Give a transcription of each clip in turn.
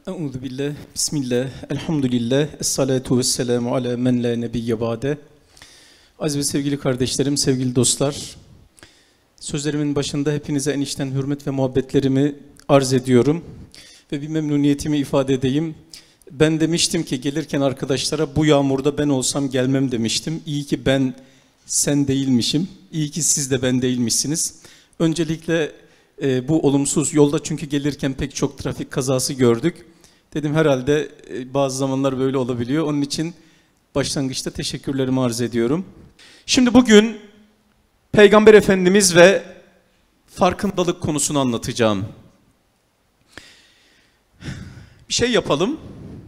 Euzu billah, bismillah, elhamdülillah, esselatu vesselamu ala men la nebiyye ba'de. Aziz ve sevgili kardeşlerim, sevgili dostlar, sözlerimin başında hepinize en içten hürmet ve muhabbetlerimi arz ediyorum. Ve bir memnuniyetimi ifade edeyim. Ben demiştim ki gelirken arkadaşlara bu yağmurda ben olsam gelmem demiştim. İyi ki ben sen değilmişim, iyi ki siz de ben değilmişsiniz. Öncelikle bu olumsuz yolda çünkü gelirken pek çok trafik kazası gördük. Dedim herhalde bazı zamanlar böyle olabiliyor. Onun için başlangıçta teşekkürlerimi arz ediyorum. Şimdi bugün Peygamber Efendimiz ve farkındalık konusunu anlatacağım. Bir şey yapalım.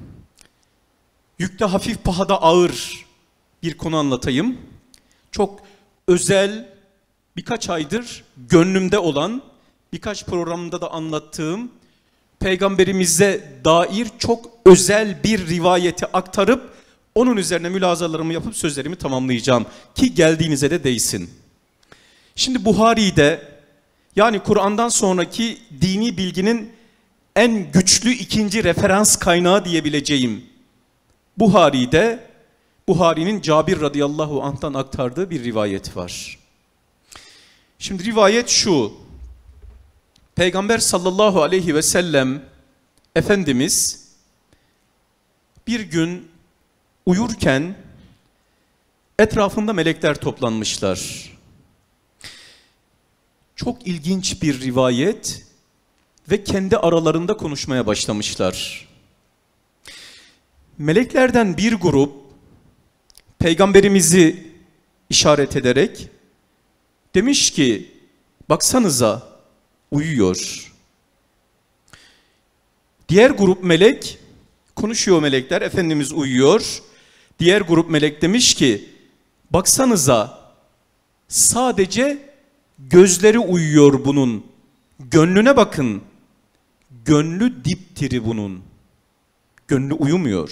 Yükte hafif, pahada ağır bir konu anlatayım. Çok özel, birkaç aydır gönlümde olan, birkaç programda da anlattığım Peygamberimize dair çok özel bir rivayeti aktarıp onun üzerine mülazalarımı yapıp sözlerimi tamamlayacağım ki geldiğinize de değsin. Şimdi Buhari'de, yani Kur'an'dan sonraki dini bilginin en güçlü ikinci referans kaynağı diyebileceğim Buhari'nin Cabir radıyallahu anh'tan aktardığı bir rivayet var. Şimdi rivayet şu: Peygamber sallallahu aleyhi ve sellem Efendimiz bir gün uyurken etrafında melekler toplanmışlar. Çok ilginç bir rivayet ve kendi aralarında konuşmaya başlamışlar. Meleklerden bir grup Peygamberimizi işaret ederek demiş ki, baksanıza uyuyor. Diğer grup melek, konuşuyor melekler, Efendimiz uyuyor. Diğer grup melek demiş ki, baksanıza sadece gözleri uyuyor bunun. Gönlüne bakın. Gönlü dipdiri bunun. Gönlü uyumuyor.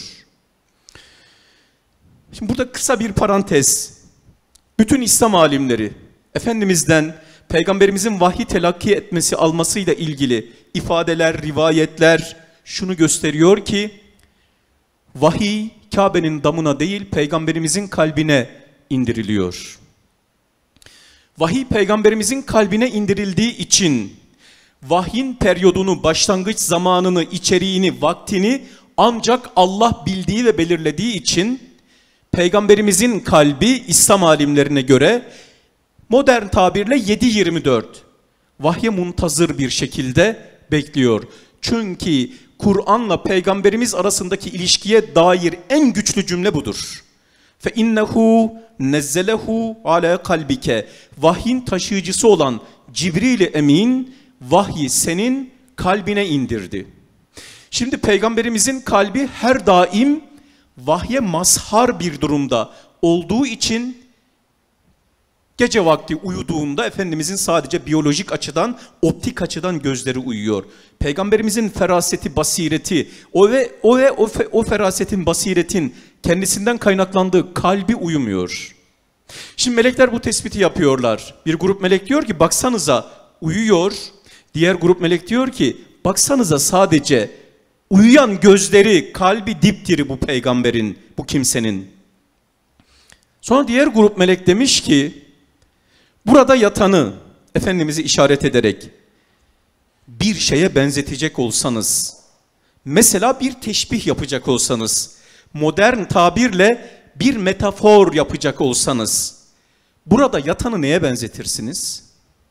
Şimdi burada kısa bir parantez. Bütün İslam alimleri Efendimiz'den Peygamberimizin vahiy telakki etmesi, almasıyla ilgili ifadeler, rivayetler şunu gösteriyor ki vahiy Kabe'nin damına değil Peygamberimizin kalbine indiriliyor. Vahiy Peygamberimizin kalbine indirildiği için vahyin periyodunu, başlangıç zamanını, içeriğini, vaktini ancak Allah bildiği ve belirlediği için Peygamberimizin kalbi İslam alimlerine göre modern tabirle 7/24 vahye muntazır bir şekilde bekliyor. Çünkü Kur'an'la Peygamberimiz arasındaki ilişkiye dair en güçlü cümle budur. Fe innehu nezzelehu ala kalbike. Vahyin taşıyıcısı olan Cibril-i Emin vahyi senin kalbine indirdi. Şimdi Peygamberimizin kalbi her daim vahye mazhar bir durumda olduğu için gece vakti uyuduğunda Efendimizin sadece biyolojik açıdan, optik açıdan gözleri uyuyor. Peygamberimizin feraseti, basireti, o ferasetin, basiretin kendisinden kaynaklandığı kalbi uyumuyor. Şimdi melekler bu tespiti yapıyorlar. Bir grup melek diyor ki baksanıza uyuyor. Diğer grup melek diyor ki baksanıza sadece uyuyan gözleri, kalbi dipdiri bu peygamberin, bu kimsenin. Sonra diğer grup melek demiş ki burada yatanı Efendimiz'i işaret ederek bir şeye benzetecek olsanız, mesela bir teşbih yapacak olsanız, modern tabirle bir metafor yapacak olsanız, burada yatanı neye benzetirsiniz?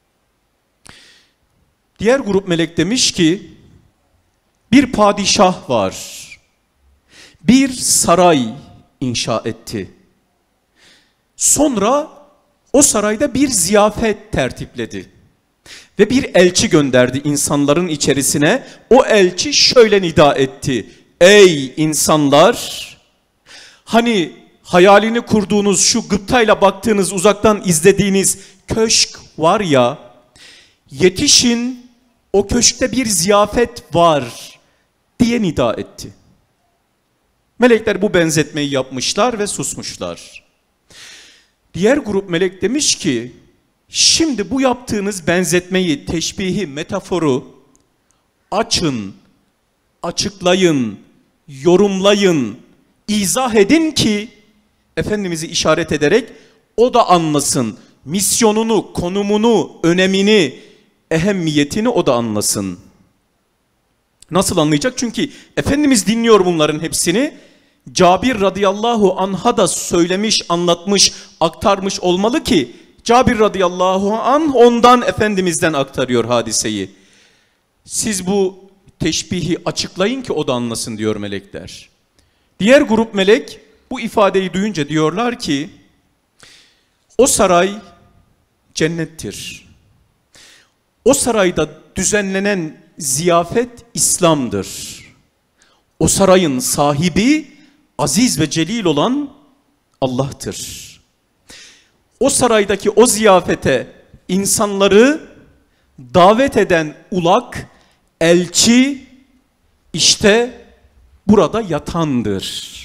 Diğer grup melek demiş ki bir padişah var, bir saray inşa etti. Sonra o sarayda bir ziyafet tertipledi ve bir elçi gönderdi insanların içerisine. O elçi şöyle nida etti: ey insanlar, hani hayalini kurduğunuz, şu gıptayla baktığınız, uzaktan izlediğiniz köşk var ya, yetişin, o köşkte bir ziyafet var diye nida etti. Melekler bu benzetmeyi yapmışlar ve susmuşlar. Diğer grup melek demiş ki şimdi bu yaptığınız benzetmeyi, teşbihi, metaforu açın, açıklayın, yorumlayın, izah edin ki Efendimiz'i işaret ederek o da anlasın. Misyonunu, konumunu, önemini, ehemmiyetini o da anlasın. Nasıl anlayacak? Çünkü Efendimiz dinliyor bunların hepsini. Cabir radıyallahu anh'a da söylemiş, anlatmış, aktarmış olmalı ki Cabir radıyallahu anh ondan Efendimiz'den aktarıyor hadiseyi. Siz bu teşbihi açıklayın ki o da anlasın diyor melekler. Diğer grup melek bu ifadeyi duyunca diyorlar ki o saray cennettir. O sarayda düzenlenen ziyafet İslam'dır. O sarayın sahibi aziz ve celil olan Allah'tır. O saraydaki o ziyafete insanları davet eden ulak, elçi işte burada yatandır.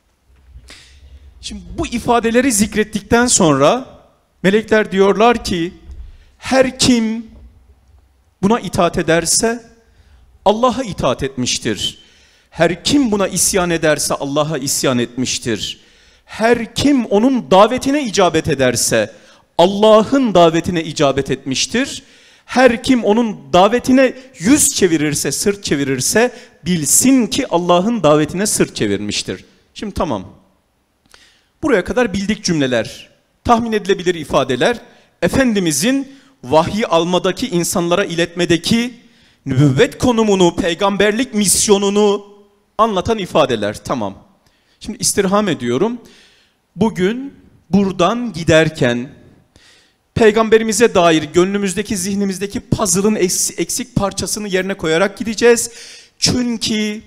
Şimdi bu ifadeleri zikrettikten sonra melekler diyorlar ki her kim buna itaat ederse Allah'a itaat etmiştir. Her kim buna isyan ederse Allah'a isyan etmiştir. Her kim onun davetine icabet ederse Allah'ın davetine icabet etmiştir. Her kim onun davetine yüz çevirirse, sırt çevirirse bilsin ki Allah'ın davetine sırt çevirmiştir. Şimdi tamam. Buraya kadar bildik cümleler, tahmin edilebilir ifadeler, Efendimizin vahyi almadaki, insanlara iletmedeki nübüvvet konumunu, peygamberlik misyonunu anlatan ifadeler. Tamam. Şimdi istirham ediyorum. Bugün buradan giderken peygamberimize dair gönlümüzdeki, zihnimizdeki puzzle'ın eksik parçasını yerine koyarak gideceğiz. Çünkü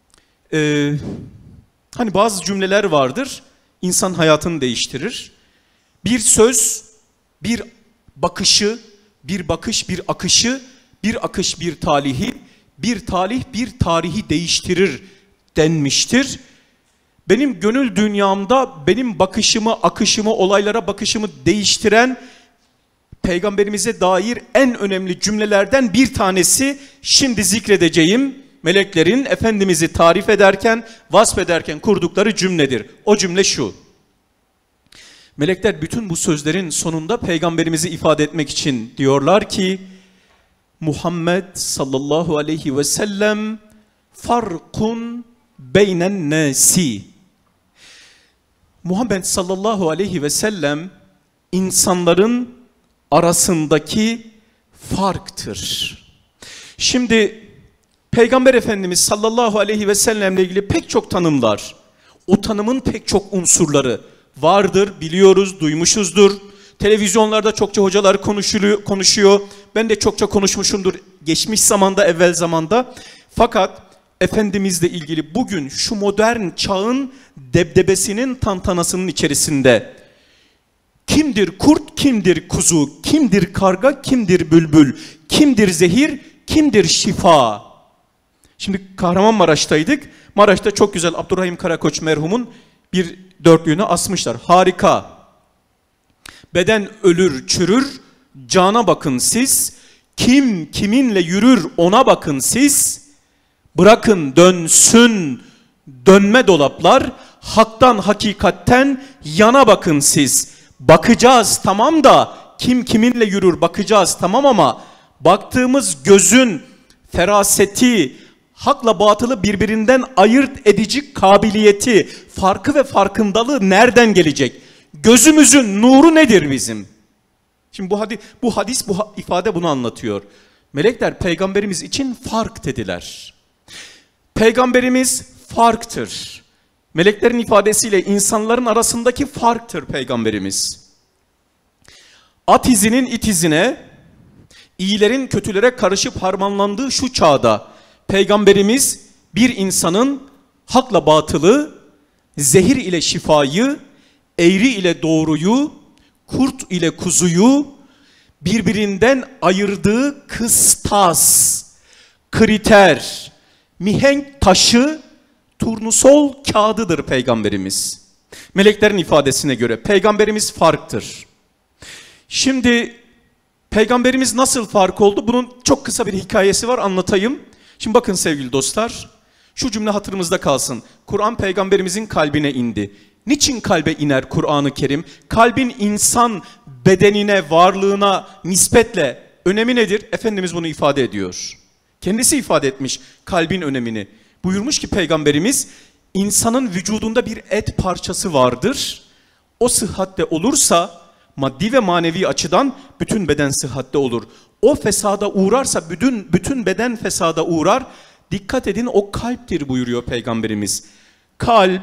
hani bazı cümleler vardır, insan hayatını değiştirir. Bir söz, bir bakışı, bir bakış, bir akışı, bir akış, bir talihi, bir talih, bir tarihi değiştirir denmiştir. Benim gönül dünyamda benim bakışımı, akışımı, olaylara bakışımı değiştiren peygamberimize dair en önemli cümlelerden bir tanesi şimdi zikredeceğim meleklerin Efendimiz'i tarif ederken, vasfederken kurdukları cümledir. O cümle şu: melekler bütün bu sözlerin sonunda peygamberimizi ifade etmek için diyorlar ki Muhammed sallallahu aleyhi ve sellem farkun beynen nasi. Muhammed sallallahu aleyhi ve sellem insanların arasındaki farktır. Şimdi Peygamber Efendimiz sallallahu aleyhi ve sellemle ilgili pek çok tanımlar, o tanımın pek çok unsurları vardır, biliyoruz, duymuşuzdur. Televizyonlarda çokça hocalar konuşuyor. Ben de çokça konuşmuşumdur geçmiş zamanda, evvel zamanda. Fakat Efendimizle ilgili bugün şu modern çağın debdebesinin, tantanasının içerisinde kimdir kurt, kimdir kuzu, kimdir karga, kimdir bülbül, kimdir zehir, kimdir şifa? Şimdi Kahramanmaraş'taydık. Maraş'ta çok güzel Abdurrahim Karakoç merhumun bir dörtlüğünü asmışlar. Harika. Beden ölür, çürür, cana bakın siz. Kim kiminle yürür ona bakın siz. Bırakın dönsün dönme dolaplar. Haktan, hakikatten yana bakın siz. Bakacağız tamam da kim kiminle yürür bakacağız tamam ama baktığımız gözün feraseti, hakla batılı birbirinden ayırt edici kabiliyeti, farkı ve farkındalığı nereden gelecek? Gözümüzün nuru nedir bizim? Şimdi bu hadis, bu ifade bunu anlatıyor. Melekler peygamberimiz için fark dediler. Peygamberimiz farktır. Meleklerin ifadesiyle insanların arasındaki farktır peygamberimiz. At izinin it izine, iyilerin kötülere karışıp harmanlandığı şu çağda peygamberimiz bir insanın hakla batılı, zehir ile şifayı, eğri ile doğruyu, kurt ile kuzuyu birbirinden ayırdığı kıstas, kriter, mihenk taşı, turnusol kağıdıdır peygamberimiz. Meleklerin ifadesine göre peygamberimiz farktır. Şimdi peygamberimiz nasıl fark oldu? Bunun çok kısa bir hikayesi var, anlatayım. Şimdi bakın sevgili dostlar, Şu cümle hatırımızda kalsın. Kur'an peygamberimizin kalbine indi. Niçin kalbe iner Kur'an-ı Kerim? Kalbin insan bedenine, varlığına nispetle önemi nedir? Efendimiz bunu ifade ediyor. Kendisi ifade etmiş kalbin önemini. Buyurmuş ki peygamberimiz, insanın vücudunda bir et parçası vardır. O sıhhatte olursa maddi ve manevi açıdan bütün beden sıhhatte olur. O fesada uğrarsa bütün beden fesada uğrar. Dikkat edin, o kalptir buyuruyor peygamberimiz. Kalp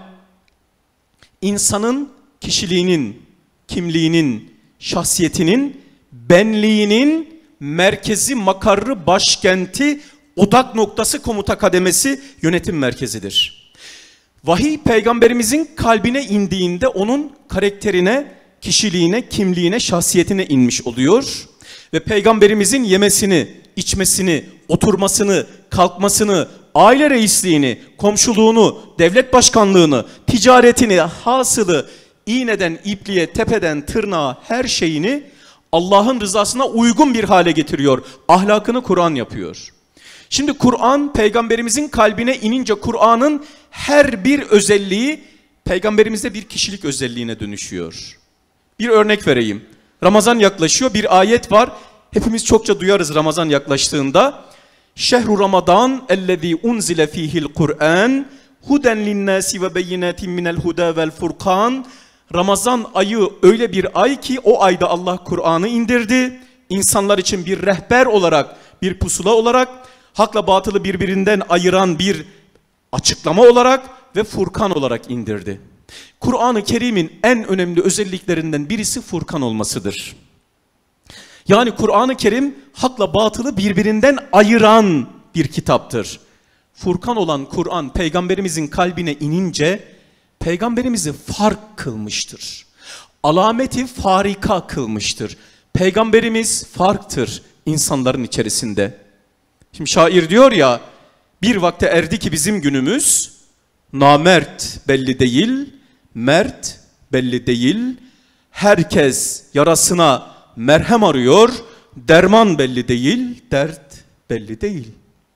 insanın kişiliğinin, kimliğinin, şahsiyetinin, benliğinin merkezi, makarrı, başkenti, odak noktası, komuta kademesi, yönetim merkezidir. Vahiy peygamberimizin kalbine indiğinde onun karakterine, kişiliğine, kimliğine, şahsiyetine inmiş oluyor. Ve peygamberimizin yemesini, içmesini, oturmasını, kalkmasını, aile reisliğini, komşuluğunu, devlet başkanlığını, ticaretini, hasılı, iğneden ipliğe, tepeden tırnağa her şeyini Allah'ın rızasına uygun bir hale getiriyor. Ahlakını Kur'an yapıyor. Şimdi Kur'an peygamberimizin kalbine inince Kur'an'ın her bir özelliği peygamberimizde bir kişilik özelliğine dönüşüyor. Bir örnek vereyim. Ramazan yaklaşıyor, bir ayet var. Hepimiz çokça duyarız Ramazan yaklaştığında. Şehru Ramazan ellezî unzile fîhil Kur'an huden linnâsi ve beyinâtin minel huda vel furkan. Ramazan ayı öyle bir ay ki o ayda Allah Kur'an'ı indirdi. İnsanlar için bir rehber olarak, bir pusula olarak, hakla batılı birbirinden ayıran bir açıklama olarak ve Furkan olarak indirdi. Kur'an-ı Kerim'in en önemli özelliklerinden birisi Furkan olmasıdır. Yani Kur'an-ı Kerim hakla batılı birbirinden ayıran bir kitaptır. Furkan olan Kur'an peygamberimizin kalbine inince peygamberimizi fark kılmıştır. Alameti farika kılmıştır. Peygamberimiz farktır insanların içerisinde. Şimdi şair diyor ya, bir vakte erdi ki bizim günümüz, namert belli değil, mert belli değil, herkes yarasına merhem arıyor, derman belli değil, dert belli değil.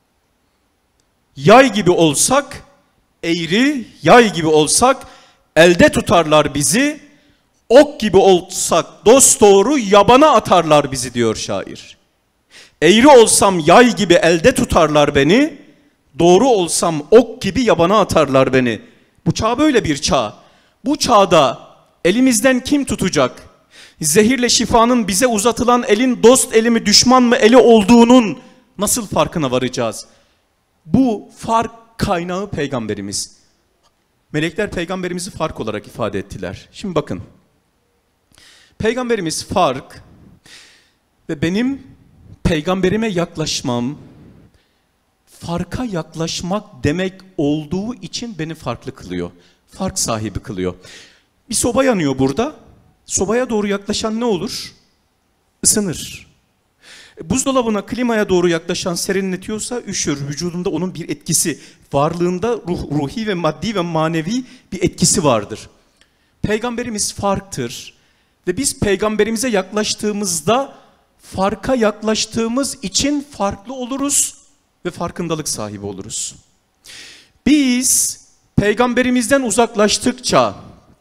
Yay gibi olsak, eğri yay gibi olsak elde tutarlar bizi, ok gibi olsak dosdoğru yabana atarlar bizi diyor şair. Eğri olsam yay gibi elde tutarlar beni, doğru olsam ok gibi yabana atarlar beni. Bu çağ böyle bir çağ. Bu çağda elimizden kim tutacak? Zehirle şifanın bize uzatılan elin dost eli mi düşman mı eli olduğunun nasıl farkına varacağız? Bu fark kaynağı peygamberimiz. Melekler peygamberimizi fark olarak ifade ettiler. Şimdi bakın. Peygamberimiz fark ve benim peygamberime yaklaşmam, farka yaklaşmak demek olduğu için beni farklı kılıyor. Fark sahibi kılıyor. Bir soba yanıyor burada. Sobaya doğru yaklaşan ne olur? Isınır. Buzdolabına, klimaya doğru yaklaşan serinletiyorsa üşür. Vücudunda onun bir etkisi, varlığında ruhi ve maddi ve manevi bir etkisi vardır. Peygamberimiz farktır. Ve biz peygamberimize yaklaştığımızda farka yaklaştığımız için farklı oluruz ve farkındalık sahibi oluruz. Biz peygamberimizden uzaklaştıkça,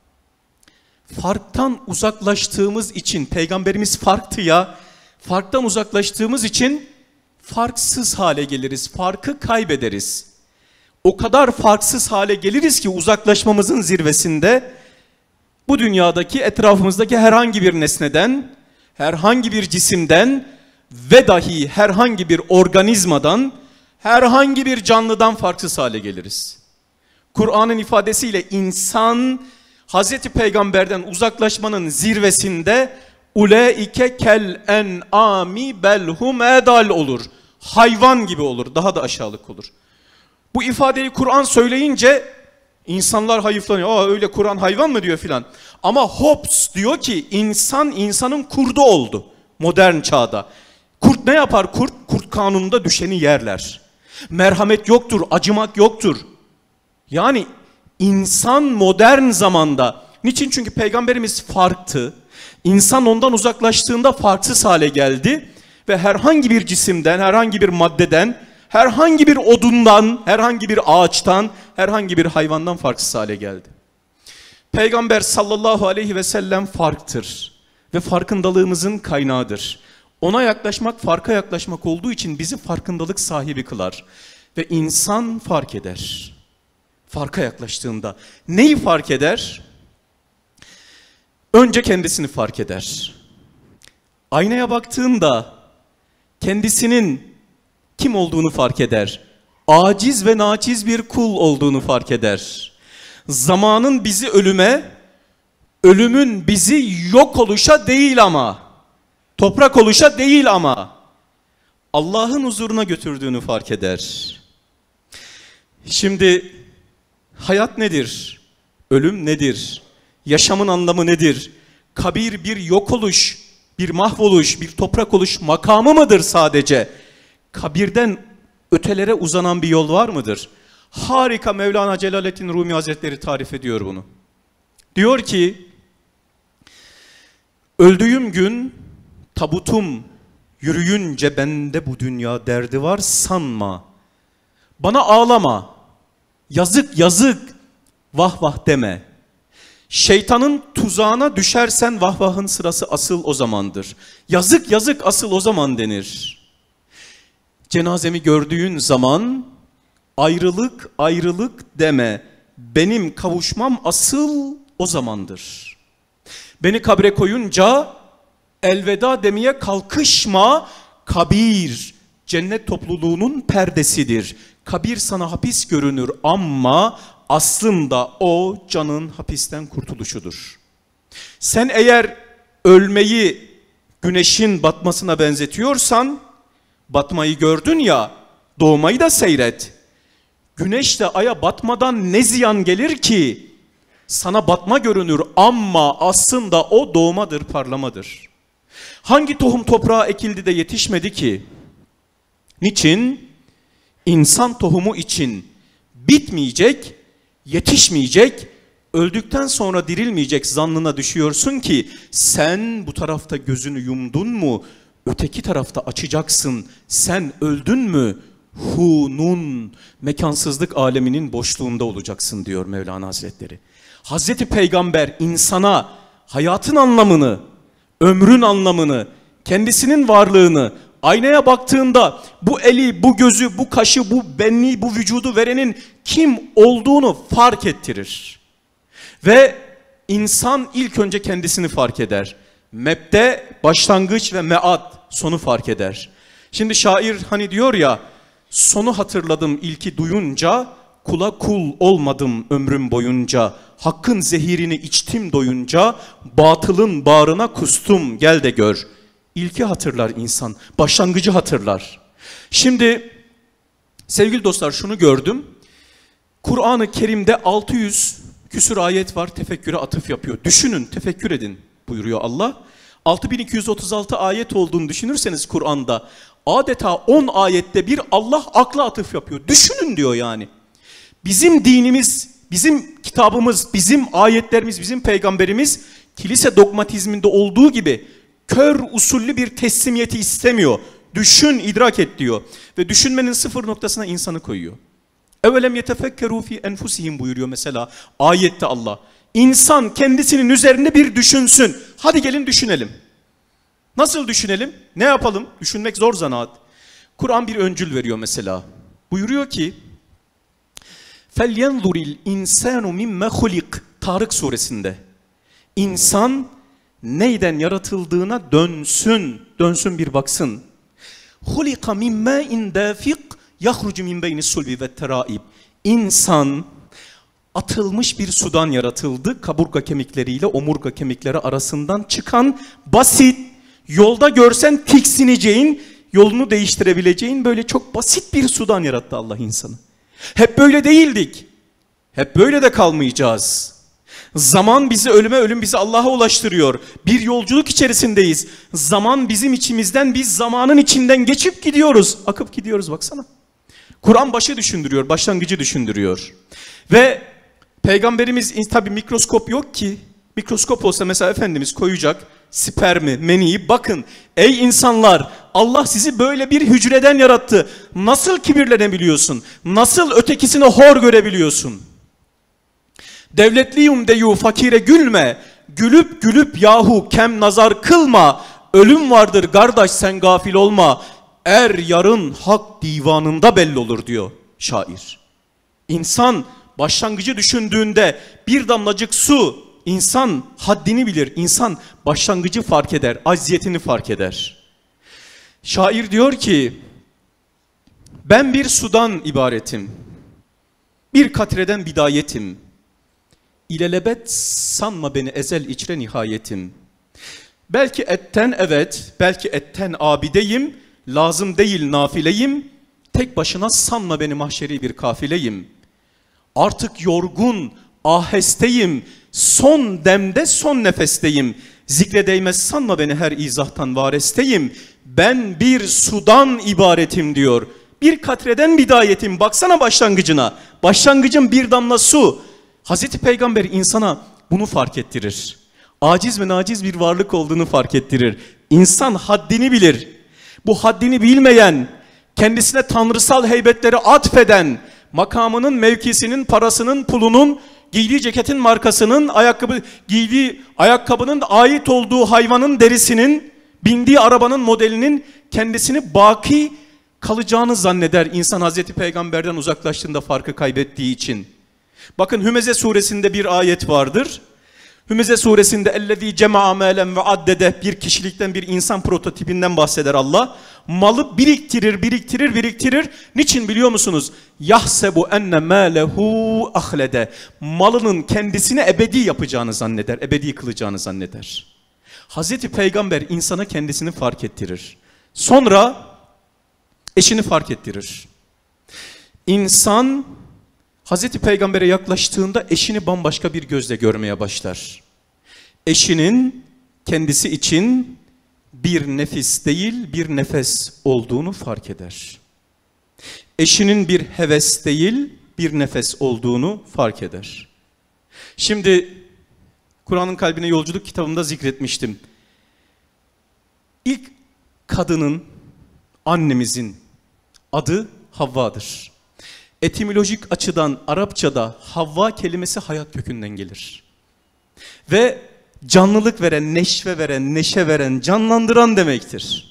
farktan uzaklaştığımız için, peygamberimiz farktı ya, farktan uzaklaştığımız için farksız hale geliriz, farkı kaybederiz. O kadar farksız hale geliriz ki uzaklaşmamızın zirvesinde bu dünyadaki etrafımızdaki herhangi bir nesneden, herhangi bir cisimden ve dahi herhangi bir organizmadan, herhangi bir canlıdan farksız hale geliriz. Kur'an'ın ifadesiyle insan Hazreti Peygamber'den uzaklaşmanın zirvesinde uleike kel en'ami belhum edal olur. Hayvan gibi olur, daha da aşağılık olur. Bu ifadeyi Kur'an söyleyince insanlar hayıflanıyor. Aa öyle Kur'an hayvan mı diyor filan. Ama Hobbes diyor ki insanın kurdu oldu modern çağda. Kurt ne yapar? Kurt kanununda düşeni yerler. Merhamet yoktur, acımak yoktur. Yani insan modern zamanda, niçin? Çünkü peygamberimiz farktı. İnsan ondan uzaklaştığında farksız hale geldi ve herhangi bir cisimden, herhangi bir maddeden, herhangi bir odundan, herhangi bir ağaçtan, herhangi bir hayvandan farksız hale geldi. Peygamber sallallahu aleyhi ve sellem farktır ve farkındalığımızın kaynağıdır. Ona yaklaşmak farka yaklaşmak olduğu için bizi farkındalık sahibi kılar. Ve insan fark eder. Farka yaklaştığında. Neyi fark eder? Önce kendisini fark eder. Aynaya baktığında kendisinin kim olduğunu fark eder. Aciz ve naçiz bir kul olduğunu fark eder. Zamanın bizi ölüme, ölümün bizi yok oluşa değil ama, toprak oluşa değil ama Allah'ın huzuruna götürdüğünü fark eder. Şimdi hayat nedir? Ölüm nedir? Yaşamın anlamı nedir? Kabir bir yok oluş, bir mahvoluş, bir toprak oluş makamı mıdır sadece? Kabirden ötelere uzanan bir yol var mıdır? Harika Mevlana Celaleddin Rumi Hazretleri tarif ediyor bunu. Diyor ki, öldüğüm gün tabutum yürüyünce bende bu dünya derdi var sanma. Bana ağlama, yazık yazık, vah vah deme. Şeytanın tuzağına düşersen vah vahın sırası asıl o zamandır. Yazık yazık asıl o zaman denir. Cenazemi gördüğün zaman ayrılık ayrılık deme. Benim kavuşmam asıl o zamandır. Beni kabre koyunca elveda demeye kalkışma. Kabir cennet topluluğunun perdesidir. Kabir sana hapis görünür ama aslında o canın hapisten kurtuluşudur. Sen eğer ölmeyi güneşin batmasına benzetiyorsan, batmayı gördün ya, doğmayı da seyret. Güneş de aya batmadan ne ziyan gelir ki? Sana batma görünür ama aslında o doğmadır, parlamadır. Hangi tohum toprağa ekildi de yetişmedi ki? Niçin? İnsan tohumu için bitmeyecek, yetişmeyecek, öldükten sonra dirilmeyecek zannına düşüyorsun ki sen bu tarafta gözünü yumdun mu, öteki tarafta açacaksın. Sen öldün mü? Hunun, mekansızlık aleminin boşluğunda olacaksın diyor Mevlana Hazretleri. Hazreti Peygamber insana hayatın anlamını, ömrün anlamını, kendisinin varlığını, aynaya baktığında bu eli, bu gözü, bu kaşı, bu benliği, bu vücudu verenin kim olduğunu fark ettirir. Ve insan ilk önce kendisini fark eder. Mebde, başlangıç ve mead, sonu fark eder. Şimdi şair hani diyor ya, sonu hatırladım ilki duyunca, kula kul olmadım ömrüm boyunca. Hakkın zehirini içtim doyunca, batılın bağrına kustum gel de gör. İlki hatırlar insan, başlangıcı hatırlar. Şimdi sevgili dostlar şunu gördüm. Kur'an-ı Kerim'de 600 küsur ayet var, tefekküre atıf yapıyor. Düşünün, tefekkür edin buyuruyor Allah. 6236 ayet olduğunu düşünürseniz Kur'an'da adeta 10 ayette bir Allah akla atıf yapıyor. Düşünün diyor yani. Bizim dinimiz, bizim kitabımız, bizim ayetlerimiz, bizim peygamberimiz kilise dogmatizminde olduğu gibi kör usullü bir teslimiyeti istemiyor. Düşün, idrak et diyor. Ve düşünmenin sıfır noktasına insanı koyuyor. Evelem yetefekkeru fi enfusihim buyuruyor mesela ayette Allah. İnsan kendisinin üzerinde bir düşünsün. Hadi gelin düşünelim. Nasıl düşünelim? Ne yapalım? Düşünmek zor zanaat. Kur'an bir öncül veriyor mesela. Buyuruyor ki فَلْيَنْظُرِ الْاِنْسَانُ مِمَّ خُلِقٍ Tarık suresinde. İnsan neyden yaratıldığına dönsün bir baksın. خُلِقَ مِنْ مَاءٍ دَافِقٍ يَخْرُجُ مِنْ بَيْنِ السُّلْبِ وَالتَّرَائِبِ İnsan atılmış bir sudan yaratıldı. Kaburga kemikleriyle omurga kemikleri arasından çıkan basit, yolda görsen tiksineceğin, yolunu değiştirebileceğin böyle çok basit bir sudan yarattı Allah insanı. Hep böyle değildik. Hep böyle de kalmayacağız. Zaman bizi ölüme, ölüm bizi Allah'a ulaştırıyor. Bir yolculuk içerisindeyiz. Zaman bizim içimizden, biz zamanın içinden geçip gidiyoruz. Akıp gidiyoruz baksana. Kur'an başı düşündürüyor, başlangıcı düşündürüyor. Ve Peygamberimiz tabi mikroskop yok ki. Mikroskop olsa mesela Efendimiz koyacak, spermi, meniyi. Bakın ey insanlar, Allah sizi böyle bir hücreden yarattı. Nasıl kibirlenebiliyorsun? Nasıl ötekisini hor görebiliyorsun? Devletliyum deyu fakire gülme. Gülüp gülüp yahu kem nazar kılma. Ölüm vardır kardeş sen gafil olma. Er yarın hak divanında belli olur diyor şair. İnsan başlangıcı düşündüğünde bir damlacık su, insan haddini bilir. İnsan başlangıcı fark eder, acziyetini fark eder. Şair diyor ki, ben bir sudan ibaretim, bir katreden bidayetim. İlelebet sanma beni ezel içre nihayetim. Belki etten evet, belki etten abideyim, lazım değil nafileyim. Tek başına sanma beni mahşeri bir kafileyim. Artık yorgun, ahesteyim, son demde son nefesteyim. Zikre değmez sanma beni her izahtan varesteyim. Ben bir sudan ibaretim diyor. Bir katreden bidayetim, baksana başlangıcına. Başlangıcın bir damla su. Hazreti Peygamber insana bunu fark ettirir. Aciz ve naciz bir varlık olduğunu fark ettirir. İnsan haddini bilir. Bu haddini bilmeyen, kendisine tanrısal heybetleri atfeden, makamının, mevkisinin, parasının, pulunun, giydiği ceketin markasının, giydiği ayakkabının ait olduğu hayvanın derisinin, bindiği arabanın modelinin kendisini baki kalacağını zanneder insan Hazreti Peygamber'den uzaklaştığında farkı kaybettiği için. Bakın Hümeze suresinde bir ayet vardır. Hümeze suresinde ellezî cema'a mâlen ve addede, bir kişilikten, bir insan prototipinden bahseder Allah. Malı biriktirir. Niçin biliyor musunuz? Yahsebu enne mâlehu ahlede. Malının kendisini ebedi yapacağını zanneder, ebedi kılacağını zanneder. Hazreti Peygamber insana kendisini fark ettirir. Sonra eşini fark ettirir. İnsan Hazreti Peygamber'e yaklaştığında eşini bambaşka bir gözle görmeye başlar. Eşinin kendisi için bir nefis değil bir nefes olduğunu fark eder. Eşinin bir heves değil bir nefes olduğunu fark eder. Şimdi Kur'an'ın Kalbine Yolculuk kitabımda zikretmiştim. İlk kadının, annemizin adı Havva'dır. Etimolojik açıdan Arapçada Havva kelimesi hayat kökünden gelir. Ve canlılık veren, neşve veren, neşe veren, canlandıran demektir.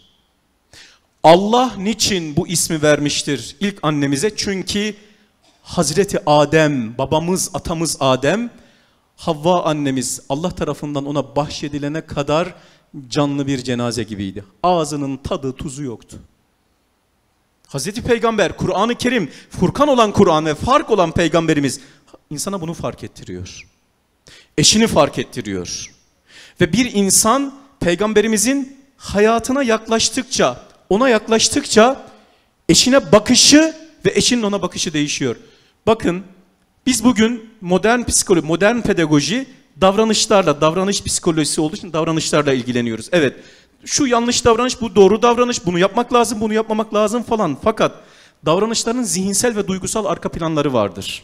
Allah niçin bu ismi vermiştir ilk annemize? Çünkü Hazreti Adem, babamız, atamız Adem, Havva annemiz Allah tarafından ona bahşedilene kadar canlı bir cenaze gibiydi. Ağzının tadı, tuzu yoktu. Hazreti Peygamber, Kur'an-ı Kerim, Furkan olan Kur'an ve fark olan Peygamberimiz insana bunu fark ettiriyor. Eşini fark ettiriyor. Ve bir insan Peygamberimizin hayatına yaklaştıkça, ona yaklaştıkça eşine bakışı ve eşinin ona bakışı değişiyor. Bakın biz bugün modern psikoloji, modern pedagoji davranışlarla, davranış psikolojisi olduğu için davranışlarla ilgileniyoruz. Evet. Şu yanlış davranış, bu doğru davranış, bunu yapmak lazım, bunu yapmamak lazım falan. Fakat davranışların zihinsel ve duygusal arka planları vardır.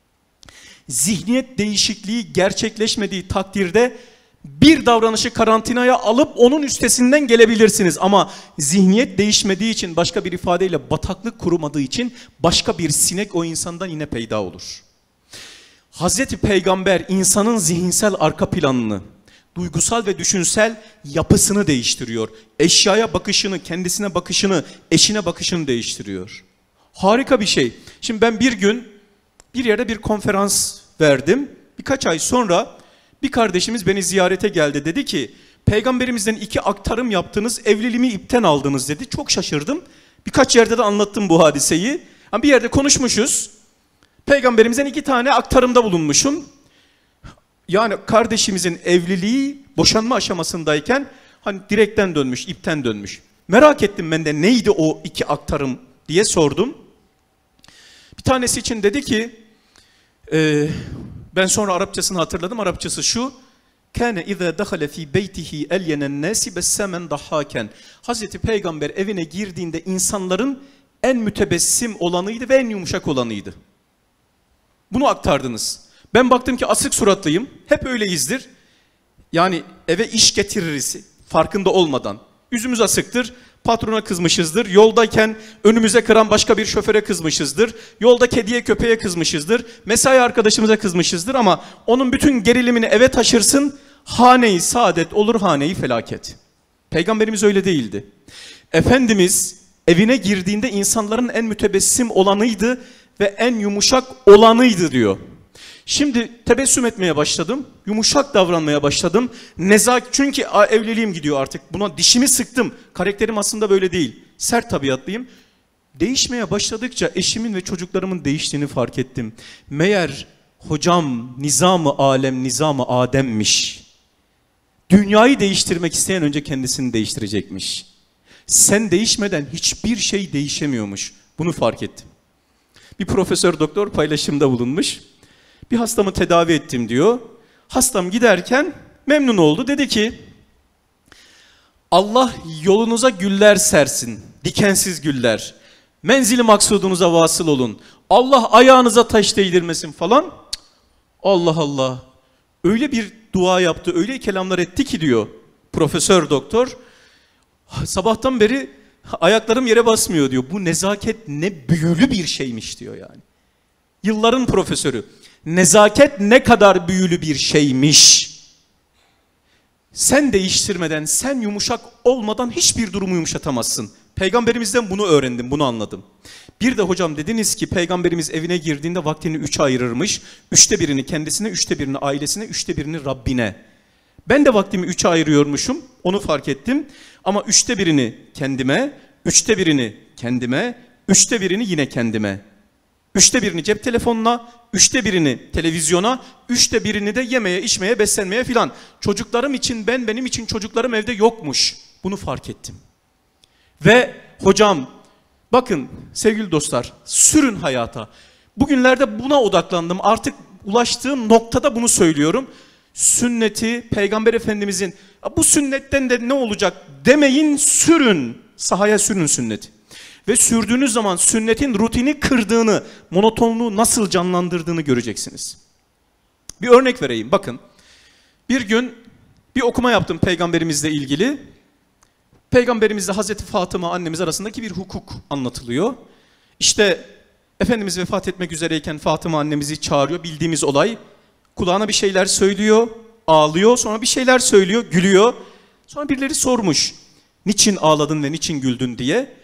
Zihniyet değişikliği gerçekleşmediği takdirde bir davranışı karantinaya alıp onun üstesinden gelebilirsiniz. Ama zihniyet değişmediği için, başka bir ifadeyle bataklık kurumadığı için başka bir sinek o insandan yine peyda olur. Hazreti Peygamber insanın zihinsel arka planını, duygusal ve düşünsel yapısını değiştiriyor. Eşyaya bakışını, kendisine bakışını, eşine bakışını değiştiriyor. Harika bir şey. Şimdi ben bir gün bir yerde bir konferans verdim. Birkaç ay sonra bir kardeşimiz beni ziyarete geldi. Dedi ki Peygamberimizden 2 aktarım yaptınız, evliliğimi ipten aldınız dedi. Çok şaşırdım. Birkaç yerde de anlattım bu hadiseyi. Bir yerde konuşmuşuz. Peygamberimizden 2 tane aktarımda bulunmuşum. Yani kardeşimizin evliliği boşanma aşamasındayken hani direkten dönmüş, ipten dönmüş. Merak ettim ben de neydi o 2 aktarım diye sordum. Bir tanesi için dedi ki, ben sonra Arapçasını hatırladım. Arapçası şu: Kâne izâ dehale fî beytihi elyenen nâsi bessemen dahhâken. Hazreti Peygamber evine girdiğinde insanların en mütebessim olanıydı ve en yumuşak olanıydı. Bunu aktardınız. Ben baktım ki asık suratlıyım. Hep öyleyizdir. Yani eve iş getiririz farkında olmadan. Yüzümüz asıktır, patrona kızmışızdır. Yoldayken önümüze kıran başka bir şoföre kızmışızdır. Yolda kediye köpeğe kızmışızdır. Mesai arkadaşımıza kızmışızdır ama onun bütün gerilimini eve taşırsın. Hane-i saadet olur, hane-i felaket. Peygamberimiz öyle değildi. Efendimiz evine girdiğinde insanların en mütebessim olanıydı ve en yumuşak olanıydı diyor. Şimdi tebessüm etmeye başladım, yumuşak davranmaya başladım. Çünkü evliliğim gidiyor artık. Buna dişimi sıktım. Karakterim aslında böyle değil. Sert tabiatlıyım. Değişmeye başladıkça eşimin ve çocuklarımın değiştiğini fark ettim. Meğer hocam nizam-ı alem, nizam-ı Adem'miş. Dünyayı değiştirmek isteyen önce kendisini değiştirecekmiş. Sen değişmeden hiçbir şey değişemiyormuş. Bunu fark ettim. Bir profesör doktor paylaşımda bulunmuş. Bir hastamı tedavi ettim diyor. Hastam giderken memnun oldu. Dedi ki Allah yolunuza güller sersin. Dikensiz güller. Menzili maksudunuza vasıl olun. Allah ayağınıza taş değdirmesin falan. Allah Allah. Öyle bir dua yaptı, öyle kelamlar etti ki diyor profesör doktor. Sabahtan beri ayaklarım yere basmıyor diyor. Bu nezaket ne büyülü bir şeymiş diyor yani. Yılların profesörü. Nezaket ne kadar büyülü bir şeymiş. Sen değiştirmeden, sen yumuşak olmadan hiçbir durumu yumuşatamazsın. Peygamberimizden bunu öğrendim, bunu anladım. Bir de hocam dediniz ki Peygamberimiz evine girdiğinde vaktini 3'e ayırırmış. 3'te birini kendisine, 3'te birini ailesine, 3'te birini Rabbine. Ben de vaktimi 3'e ayırıyormuşum, onu fark ettim. Ama 3'te birini kendime, 3'te birini kendime, 3'te birini yine kendime. 3'te birini cep telefonuna, 3'te birini televizyona, 3'te birini de yemeye, içmeye, beslenmeye filan. Çocuklarım için ben, benim için çocuklarım evde yokmuş. Bunu fark ettim. Ve hocam bakın sevgili dostlar, sürün hayata. Bugünlerde buna odaklandım. Artık ulaştığım noktada bunu söylüyorum. Sünneti, Peygamber Efendimizin bu sünnetten de ne olacak demeyin, sürün. Sahaya sürün sünneti. Ve sürdüğünüz zaman sünnetin rutini kırdığını, monotonluğu nasıl canlandırdığını göreceksiniz. Bir örnek vereyim, bakın. Bir gün bir okuma yaptım Peygamberimizle ilgili. Peygamberimizle Hazreti Fatıma annemiz arasındaki bir hukuk anlatılıyor. İşte Efendimiz vefat etmek üzereyken Fatıma annemizi çağırıyor, bildiğimiz olay. Kulağına bir şeyler söylüyor, ağlıyor, sonra bir şeyler söylüyor, gülüyor. Sonra birileri sormuş, niçin ağladın ve niçin güldün diye.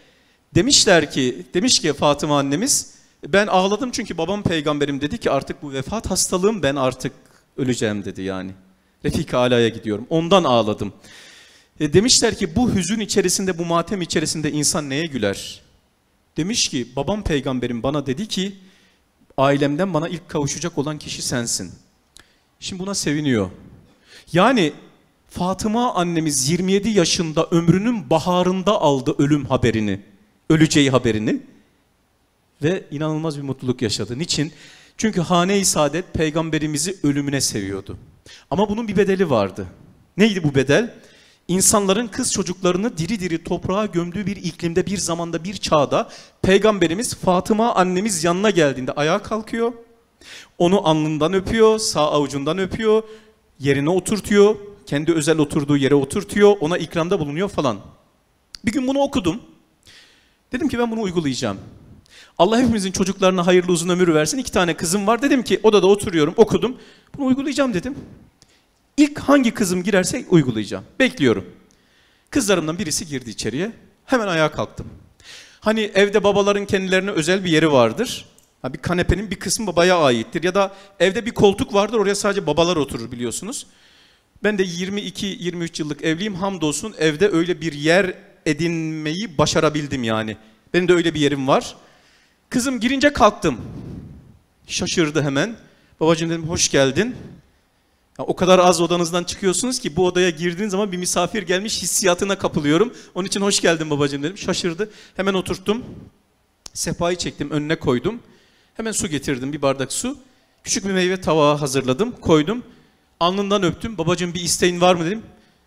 Demiş ki Fatıma annemiz, ben ağladım çünkü babam peygamberim dedi ki artık bu vefat hastalığım, ben artık öleceğim dedi yani. Refik-i Ala'ya gidiyorum, ondan ağladım. Demişler ki bu hüzün içerisinde, bu matem içerisinde insan neye güler? Demiş ki babam peygamberim bana dedi ki ailemden bana ilk kavuşacak olan kişi sensin. Şimdi buna seviniyor. Yani Fatıma annemiz 27 yaşında ömrünün baharında aldı ölüm haberini, öleceği haberini ve inanılmaz bir mutluluk yaşadı. Niçin? Çünkü hane-i saadet peygamberimizi ölümüne seviyordu. Ama bunun bir bedeli vardı. Neydi bu bedel? İnsanların kız çocuklarını diri diri toprağa gömdüğü bir iklimde, bir zamanda, bir çağda Peygamberimiz Fatıma annemiz yanına geldiğinde ayağa kalkıyor. Onu alnından öpüyor, sağ avucundan öpüyor, yerine oturtuyor, kendi özel oturduğu yere oturtuyor, ona ikramda bulunuyor falan. Bir gün bunu okudum. Dedim ki ben bunu uygulayacağım. Allah hepimizin çocuklarına hayırlı uzun ömür versin. 2 tane kızım var. Dedim ki odada oturuyorum, okudum. Bunu uygulayacağım dedim. İlk hangi kızım girerse uygulayacağım. Bekliyorum. Kızlarımdan birisi girdi içeriye. Hemen ayağa kalktım. Hani evde babaların kendilerine özel bir yeri vardır. Bir kanepenin bir kısmı babaya aittir. Ya da evde bir koltuk vardır, oraya sadece babalar oturur biliyorsunuz. Ben de 22-23 yıllık evliyim. Hamdolsun evde öyle bir yer edinmeyi başarabildim yani. Benim de öyle bir yerim var. Kızım girince kalktım. Şaşırdı hemen. Babacığım dedim hoş geldin. Ya, o kadar az odanızdan çıkıyorsunuz ki bu odaya girdiğin zaman bir misafir gelmiş hissiyatına kapılıyorum. Onun için hoş geldin babacığım dedim. Şaşırdı. Hemen oturttum. Sehpayı çektim, önüne koydum. Hemen su getirdim, bir bardak su. Küçük bir meyve tabağı hazırladım, koydum. Alnından öptüm. Babacığım bir isteğin var mı dedim.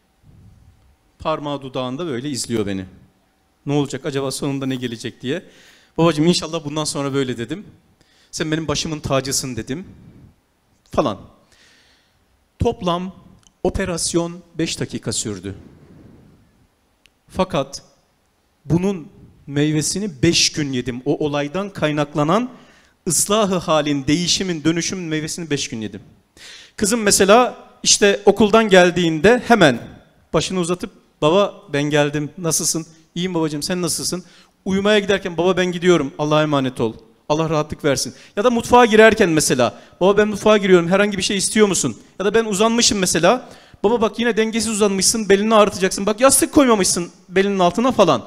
Parmağı dudağında böyle izliyor beni. Ne olacak acaba, sonunda ne gelecek diye. Babacığım inşallah bundan sonra böyle dedim. Sen benim başımın tacısın dedim. Falan. Toplam Operasyon 5 dakika sürdü. Fakat bunun meyvesini 5 gün yedim. O olaydan kaynaklanan ıslahı halin, değişimin, dönüşümün meyvesini 5 gün yedim. Kızım mesela işte okuldan geldiğinde hemen başını uzatıp baba ben geldim, nasılsın? İyiyim babacığım, sen nasılsın? Uyumaya giderken baba ben gidiyorum, Allah'a emanet ol. Allah rahatlık versin. Ya da mutfağa girerken mesela baba ben mutfağa giriyorum, herhangi bir şey istiyor musun? Ya da ben uzanmışım mesela. Baba bak yine dengesiz uzanmışsın, belini ağrıtacaksın. Bak yastık koymamışsın belinin altına falan.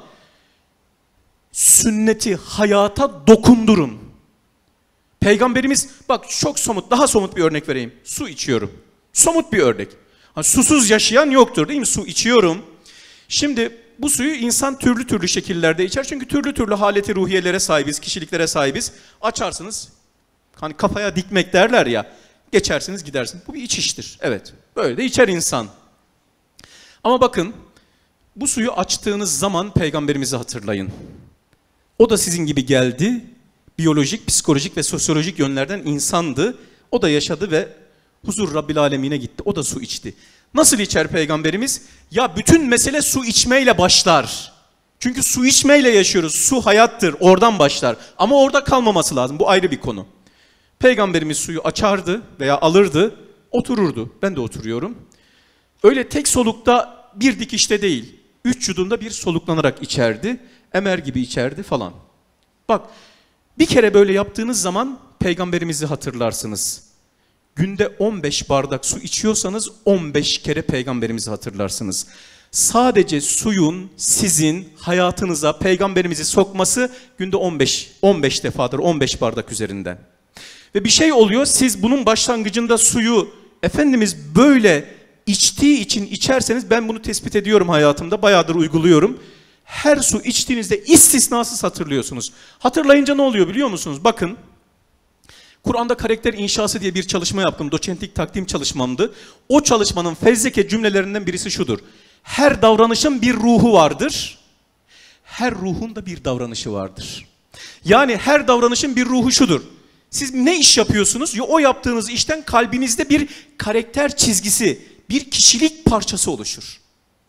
Sünneti hayata dokundurun. Peygamberimiz bak çok somut, daha somut bir örnek vereyim. Su içiyorum. Somut bir örnek. Hani susuz yaşayan yoktur değil mi? Su içiyorum. Şimdi bu suyu insan türlü türlü şekillerde içer. Çünkü türlü türlü haleti ruhiyelere sahibiz, kişiliklere sahibiz. Açarsınız, hani kafaya dikmek derler ya, geçersiniz gidersiniz. Bu bir içiştir. Evet, böyle de içer insan. Ama bakın, bu suyu açtığınız zaman Peygamberimizi hatırlayın. O da sizin gibi geldi, biyolojik, psikolojik ve sosyolojik yönlerden insandı. O da yaşadı ve huzur Rabbil Alemine gitti. O da su içti. Nasıl içer Peygamberimiz? Ya bütün mesele su içmeyle başlar. Çünkü su içmeyle yaşıyoruz. Su hayattır. Oradan başlar. Ama orada kalmaması lazım. Bu ayrı bir konu. Peygamberimiz suyu açardı veya alırdı, otururdu. Ben de oturuyorum. Öyle tek solukta bir dikişte değil, 3 yudumda bir soluklanarak içerdi. Emer gibi içerdi falan. Bak, bir kere böyle yaptığınız zaman Peygamberimizi hatırlarsınız. Günde 15 bardak su içiyorsanız 15 kere Peygamberimizi hatırlarsınız. Sadece suyun sizin hayatınıza Peygamberimizi sokması günde 15 defadır, 15 bardak üzerinden. Ve bir şey oluyor, siz bunun başlangıcında suyu Efendimiz böyle içtiği için içerseniz, ben bunu tespit ediyorum hayatımda, bayağıdır uyguluyorum. Her su içtiğinizde istisnasız hatırlıyorsunuz. Hatırlayınca ne oluyor biliyor musunuz? Bakın, Kur'an'da karakter inşası diye bir çalışma yaptım. Doçentlik takdim çalışmamdı. O çalışmanın fezleke cümlelerinden birisi şudur. Her davranışın bir ruhu vardır. Her ruhun da bir davranışı vardır. Yani her davranışın bir ruhu şudur. Siz ne iş yapıyorsunuz? O yaptığınız işten kalbinizde bir karakter çizgisi, bir kişilik parçası oluşur.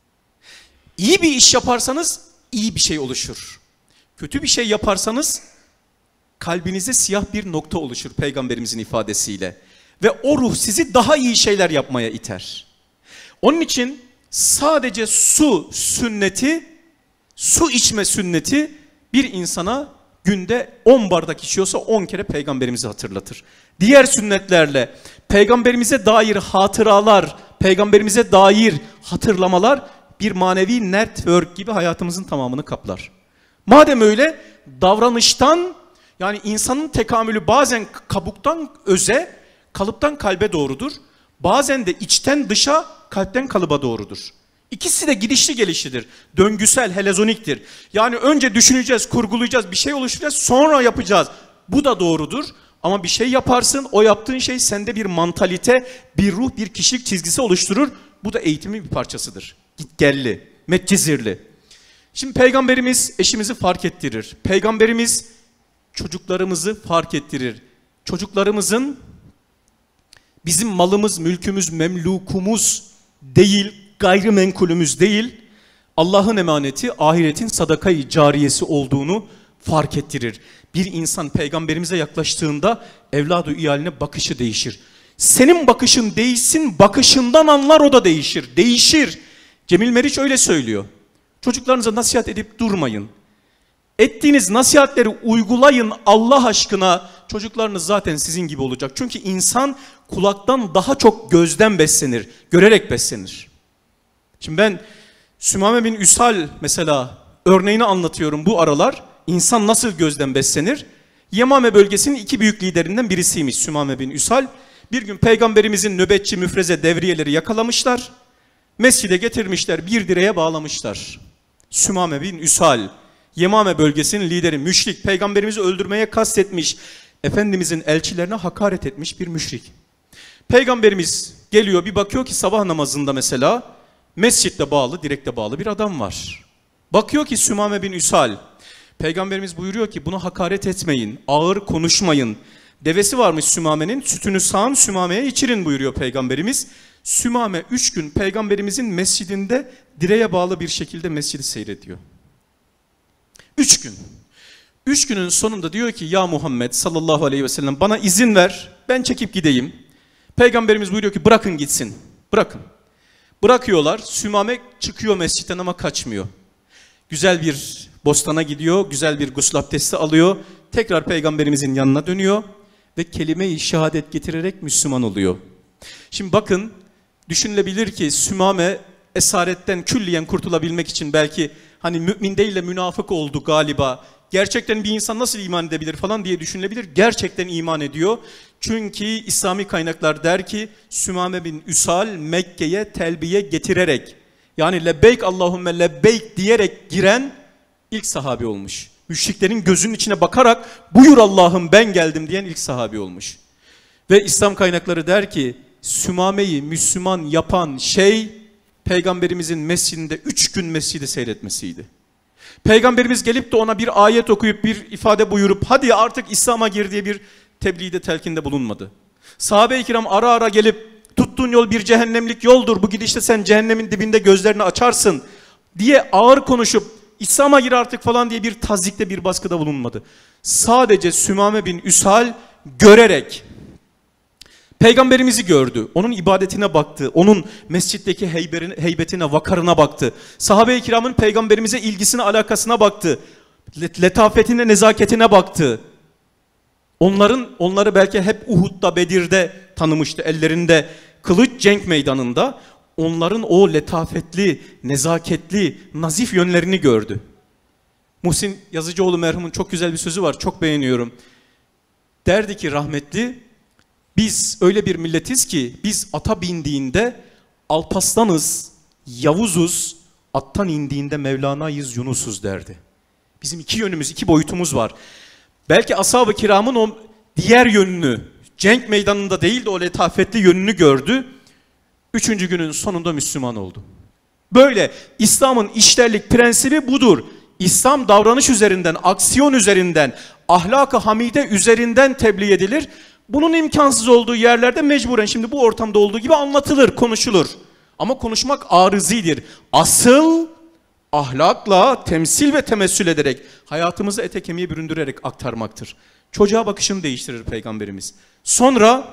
İyi bir iş yaparsanız iyi bir şey oluşur. Kötü bir şey yaparsanız kalbinizde siyah bir nokta oluşur Peygamberimizin ifadesiyle. Ve o ruh sizi daha iyi şeyler yapmaya iter. Onun için sadece su sünneti, su içme sünneti bir insana günde 10 bardak içiyorsa 10 kere Peygamberimizi hatırlatır. Diğer sünnetlerle Peygamberimize dair hatıralar, Peygamberimize dair hatırlamalar bir manevi network gibi hayatımızın tamamını kaplar. Madem öyle, davranıştan, yani insanın tekamülü bazen kabuktan öze, kalıptan kalbe doğrudur. Bazen de içten dışa, kalpten kalıba doğrudur. İkisi de gidişli gelişlidir. Döngüsel, helezoniktir. Yani önce düşüneceğiz, kurgulayacağız, bir şey oluşturacağız, sonra yapacağız. Bu da doğrudur. Ama bir şey yaparsın, o yaptığın şey sende bir mantalite, bir ruh, bir kişilik çizgisi oluşturur. Bu da eğitimin bir parçasıdır. Gitgelli, metcizirli. Şimdi Peygamberimiz eşimizi fark ettirir. Peygamberimiz çocuklarımızı fark ettirir. Çocuklarımızın bizim malımız, mülkümüz, memlukumuz değil, gayrimenkulümüz değil, Allah'ın emaneti, ahiretin sadakayı cariyesi olduğunu fark ettirir. Bir insan Peygamberimize yaklaştığında evladı iyaline bakışı değişir. Senin bakışın değişsin, bakışından anlar, o da değişir. Değişir. Cemil Meriç öyle söylüyor. Çocuklarınıza nasihat edip durmayın. Ettiğiniz nasihatleri uygulayın Allah aşkına. Çocuklarınız zaten sizin gibi olacak. Çünkü insan kulaktan daha çok gözden beslenir. Görerek beslenir. Şimdi ben Sümame bin Üsal mesela örneğini anlatıyorum bu aralar. İnsan nasıl gözden beslenir? Yemame bölgesinin 2 büyük liderinden birisiymiş Sümame bin Üsal. Bir gün Peygamberimizin nöbetçi müfreze devriyeleri yakalamışlar. Mescide getirmişler, bir direğe bağlamışlar. Sümame bin Üsal, Yemame bölgesinin lideri, müşrik, Peygamberimizi öldürmeye kastetmiş, Efendimizin elçilerine hakaret etmiş bir müşrik. Peygamberimiz geliyor, bir bakıyor ki sabah namazında mesela mescitte bağlı, direkte bağlı bir adam var. Bakıyor ki Sümame bin Üsal. Peygamberimiz buyuruyor ki buna hakaret etmeyin, ağır konuşmayın. Devesi varmış Sümame'nin, sütünü sağın, Sümame'ye içirin buyuruyor Peygamberimiz. Sümame 3 gün peygamberimizin mescidinde direğe bağlı bir şekilde mescidi seyrediyor. 3 gün. 3 günün sonunda diyor ki ya Muhammed sallallahu aleyhi ve sellem bana izin ver, ben çekip gideyim. Peygamberimiz buyuruyor ki bırakın gitsin, bırakın. Bırakıyorlar, Sümame çıkıyor mescitten ama kaçmıyor. Güzel bir bostana gidiyor, güzel bir gusül abdesti alıyor. Tekrar peygamberimizin yanına dönüyor ve kelime-i şehadet getirerek Müslüman oluyor. Şimdi bakın, düşünülebilir ki Sümame esaretten külliyen kurtulabilmek için belki hani mümin değil de münafık oldu galiba. Gerçekten bir insan nasıl iman edebilir falan diye düşünülebilir. Gerçekten iman ediyor. Çünkü İslami kaynaklar der ki Sümame bin Üsal Mekke'ye telbiye getirerek yani lebbeyk Allahümme lebbeyk diyerek giren ilk sahabi olmuş. Müşriklerin gözünün içine bakarak buyur Allah'ım ben geldim diyen ilk sahabi olmuş. Ve İslam kaynakları der ki Sümame'yi Müslüman yapan şey Peygamberimizin mescidinde 3 gün mescidi seyretmesiydi. Peygamberimiz gelip de ona bir ayet okuyup bir ifade buyurup hadi artık İslam'a gir diye bir tebliğde telkinde bulunmadı. Sahabe-i kiram ara ara gelip tuttuğun yol bir cehennemlik yoldur, bu gidişte sen cehennemin dibinde gözlerini açarsın diye ağır konuşup İslam'a gir artık falan diye bir tazikte bir baskıda bulunmadı. Sadece Sümame bin Üsal görerek Peygamberimizi gördü, onun ibadetine baktı, onun mescitteki heybetine, vakarına baktı. Sahabe-i kiramın peygamberimize ilgisine, alakasına baktı. Letafetine, nezaketine baktı. Onları belki hep Uhud'da, Bedir'de tanımıştı, ellerinde kılıç cenk meydanında. Onların o letafetli, nezaketli, nazif yönlerini gördü. Muhsin Yazıcıoğlu merhumun çok güzel bir sözü var, çok beğeniyorum. Derdi ki rahmetli, biz öyle bir milletiz ki biz ata bindiğinde Alpaslanız, Yavuzuz, attan indiğinde Mevlana'yız, Yunus'uz derdi. Bizim iki yönümüz, iki boyutumuz var. Belki ashab-ı kiramın o diğer yönünü, cenk meydanında değil de o letafetli yönünü gördü. 3. günün sonunda Müslüman oldu. Böyle İslam'ın işlerlik prensibi budur. İslam davranış üzerinden, aksiyon üzerinden, ahlak-ı hamide üzerinden tebliğ edilir. Bunun imkansız olduğu yerlerde mecburen şimdi bu ortamda olduğu gibi anlatılır, konuşulur. Ama konuşmak arızidir. Asıl ahlakla temsil ve temessül ederek, hayatımızı ete kemiğe büründürerek aktarmaktır. Çocuğa bakışını değiştirir Peygamberimiz. Sonra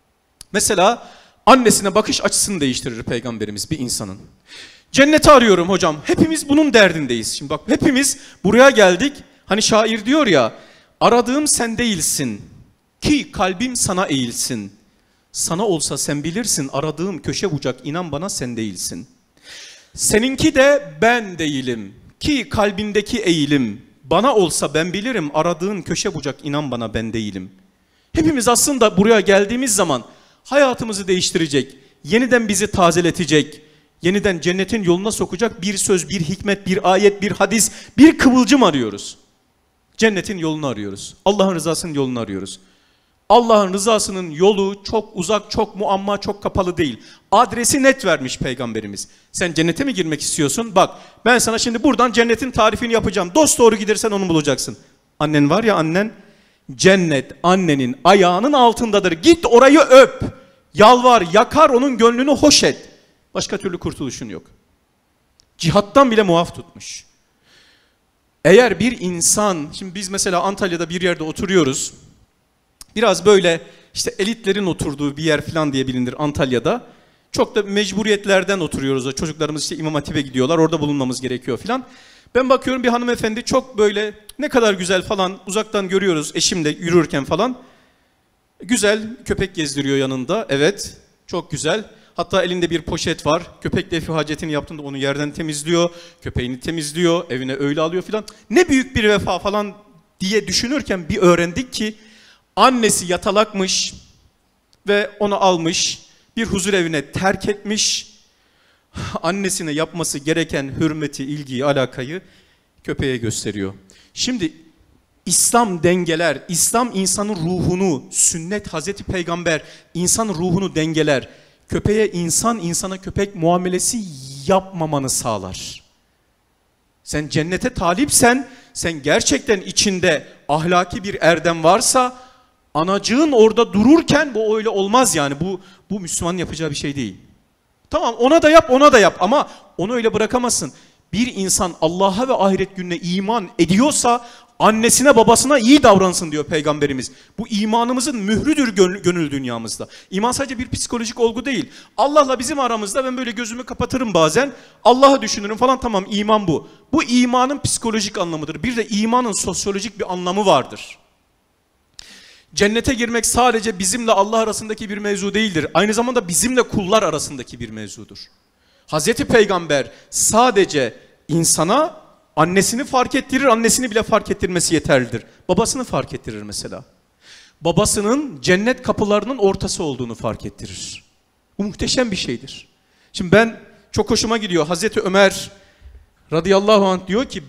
mesela annesine bakış açısını değiştirir Peygamberimiz bir insanın. Cenneti arıyorum hocam. Hepimiz bunun derdindeyiz. Şimdi bak hepimiz buraya geldik. Hani şair diyor ya, aradığım sen değilsin ki kalbim sana eğilsin. Sana olsa sen bilirsin, aradığım köşe bucak inan bana sen değilsin. Seninki de ben değilim ki kalbindeki eğilim. Bana olsa ben bilirim, aradığın köşe bucak inan bana ben değilim. Hepimiz aslında buraya geldiğimiz zaman hayatımızı değiştirecek, yeniden bizi tazeletecek, yeniden cennetin yoluna sokacak bir söz, bir hikmet, bir ayet, bir hadis, bir kıvılcım arıyoruz. Cennetin yolunu arıyoruz. Allah'ın rızasının yolunu arıyoruz. Allah'ın rızasının yolu çok uzak, çok muamma, çok kapalı değil. Adresi net vermiş Peygamberimiz. Sen cennete mi girmek istiyorsun? Bak ben sana şimdi buradan cennetin tarifini yapacağım. Dosdoğru gidersen onu bulacaksın. Annen var ya, annen, cennet annenin ayağının altındadır. Git orayı öp, yalvar, yakar, onun gönlünü hoş et. Başka türlü kurtuluşun yok. Cihattan bile muaf tutmuş. Eğer bir insan, şimdi biz mesela Antalya'da bir yerde oturuyoruz. Biraz böyle işte elitlerin oturduğu bir yer falan diye bilinir Antalya'da. Çok da mecburiyetlerden oturuyoruz. Çocuklarımız işte İmam Hatip'e gidiyorlar, orada bulunmamız gerekiyor falan. Ben bakıyorum bir hanımefendi çok böyle ne kadar güzel falan, uzaktan görüyoruz eşimle yürürken falan. Güzel, köpek gezdiriyor yanında, evet çok güzel. Hatta elinde bir poşet var, köpek defi hacetini yaptığında onu yerden temizliyor, köpeğini temizliyor, evine öyle alıyor falan. Ne büyük bir vefa falan diye düşünürken bir öğrendik ki annesi yatalakmış ve onu almış, bir huzur evine terk etmiş. Annesine yapması gereken hürmeti, ilgiyi, alakayı köpeğe gösteriyor. Şimdi İslam dengeler, İslam insanın ruhunu, sünnet Hazreti Peygamber insanın ruhunu dengeler. Köpeğe insan, insana köpek muamelesi yapmamanı sağlar. Sen cennete talipsen, sen gerçekten içinde ahlaki bir erdem varsa, anacığın orada dururken bu öyle olmaz yani. Bu Müslümanın yapacağı bir şey değil. Tamam, ona da yap, ona da yap ama onu öyle bırakamazsın. Bir insan Allah'a ve ahiret gününe iman ediyorsa annesine babasına iyi davransın diyor Peygamberimiz. Bu imanımızın mührüdür gönül dünyamızda. İman sadece bir psikolojik olgu değil. Allah'la bizim aramızda ben böyle gözümü kapatırım bazen. Allah'ı düşünürüm falan, tamam, iman bu. Bu imanın psikolojik anlamıdır. Bir de imanın sosyolojik bir anlamı vardır. Cennete girmek sadece bizimle Allah arasındaki bir mevzu değildir. Aynı zamanda bizimle kullar arasındaki bir mevzudur. Hazreti Peygamber sadece insana annesini fark ettirir, annesini bile fark ettirmesi yeterlidir. Babasını fark ettirir mesela. Babasının cennet kapılarının ortası olduğunu fark ettirir. Bu muhteşem bir şeydir. Şimdi ben, çok hoşuma gidiyor. Hazreti Ömer radıyallahu anh diyor ki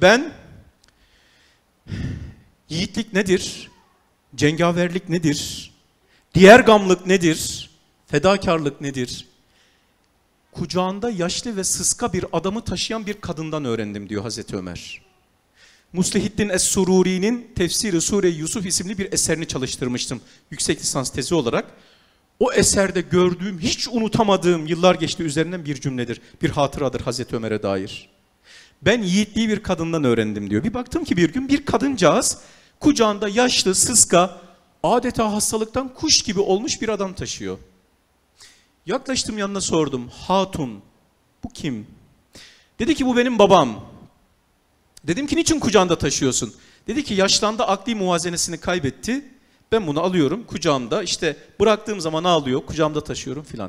yiğitlik nedir? Cengaverlik nedir? Diğergamlık nedir? Fedakarlık nedir? Kucağında yaşlı ve sıska bir adamı taşıyan bir kadından öğrendim diyor Hazreti Ömer. Muslihiddin Es-Sururi'nin Tefsir-i Sure-i Yusuf isimli bir eserini çalıştırmıştım yüksek lisans tezi olarak. O eserde gördüğüm, hiç unutamadığım, yıllar geçti üzerinden bir cümledir, bir hatıradır Hazreti Ömer'e dair. Ben yiğitliği bir kadından öğrendim diyor. Bir baktım ki bir gün bir kadıncağız kucağında yaşlı, sıska, adeta hastalıktan kuş gibi olmuş bir adam taşıyor. Yaklaştım yanına, sordum. Hatun, bu kim? Dedi ki bu benim babam. Dedim ki niçin kucağında taşıyorsun? Dedi ki yaşlandı, akli muvazenesini kaybetti. Ben bunu alıyorum kucağımda, işte bıraktığım zaman ağlıyor, kucağımda taşıyorum filan.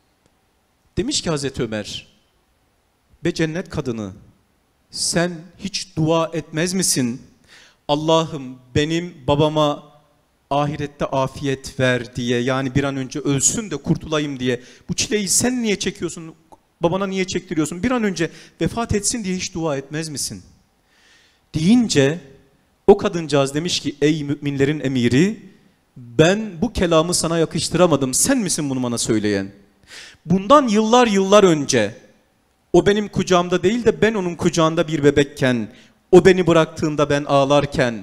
Demiş ki Hazreti Ömer, be cennet kadını, sen hiç dua etmez misin? Allah'ım benim babama ahirette afiyet ver diye, yani bir an önce ölsün de kurtulayım diye. Bu çileyi sen niye çekiyorsun? Babana niye çektiriyorsun? Bir an önce vefat etsin diye hiç dua etmez misin? Deyince o kadıncağız demiş ki ey müminlerin emiri, ben bu kelamı sana yakıştıramadım. Sen misin bunu bana söyleyen? Bundan yıllar önce o benim kucağımda değil de ben onun kucağında bir bebekken, o beni bıraktığında ben ağlarken,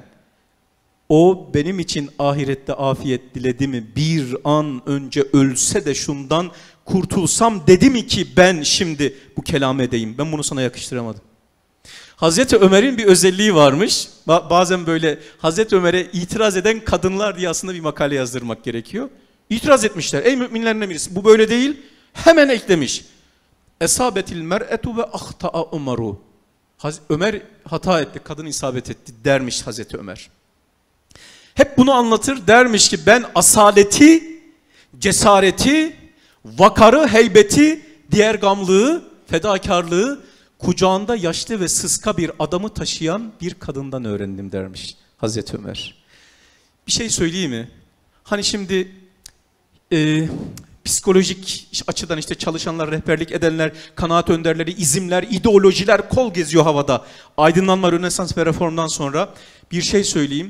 o benim için ahirette afiyet diledi mi? Bir an önce ölse de şundan kurtulsam dedi mi ki ben şimdi bu kelamı edeyim? Ben bunu sana yakıştıramadım. Hazreti Ömer'in bir özelliği varmış. Bazen böyle Hazreti Ömer'e itiraz eden kadınlar diye aslında bir makale yazdırmak gerekiyor. İtiraz etmişler. Ey müminlerin emirisi, bu böyle değil. Hemen eklemiş. Esabetil mer'etu ve ahta'a Umaru. Ömer hata etti, kadın isabet etti dermiş Hazreti Ömer. Hep bunu anlatır, dermiş ki ben asaleti, cesareti, vakarı, heybeti, diğergamlığı, fedakarlığı kucağında yaşlı ve sıska bir adamı taşıyan bir kadından öğrendim dermiş Hazreti Ömer. Bir şey söyleyeyim mi? Hani şimdi psikolojik açıdan işte çalışanlar, rehberlik edenler, kanaat önderleri, izimler, ideolojiler kol geziyor havada. Aydınlanma, Rönesans ve Reform'dan sonra bir şey söyleyeyim.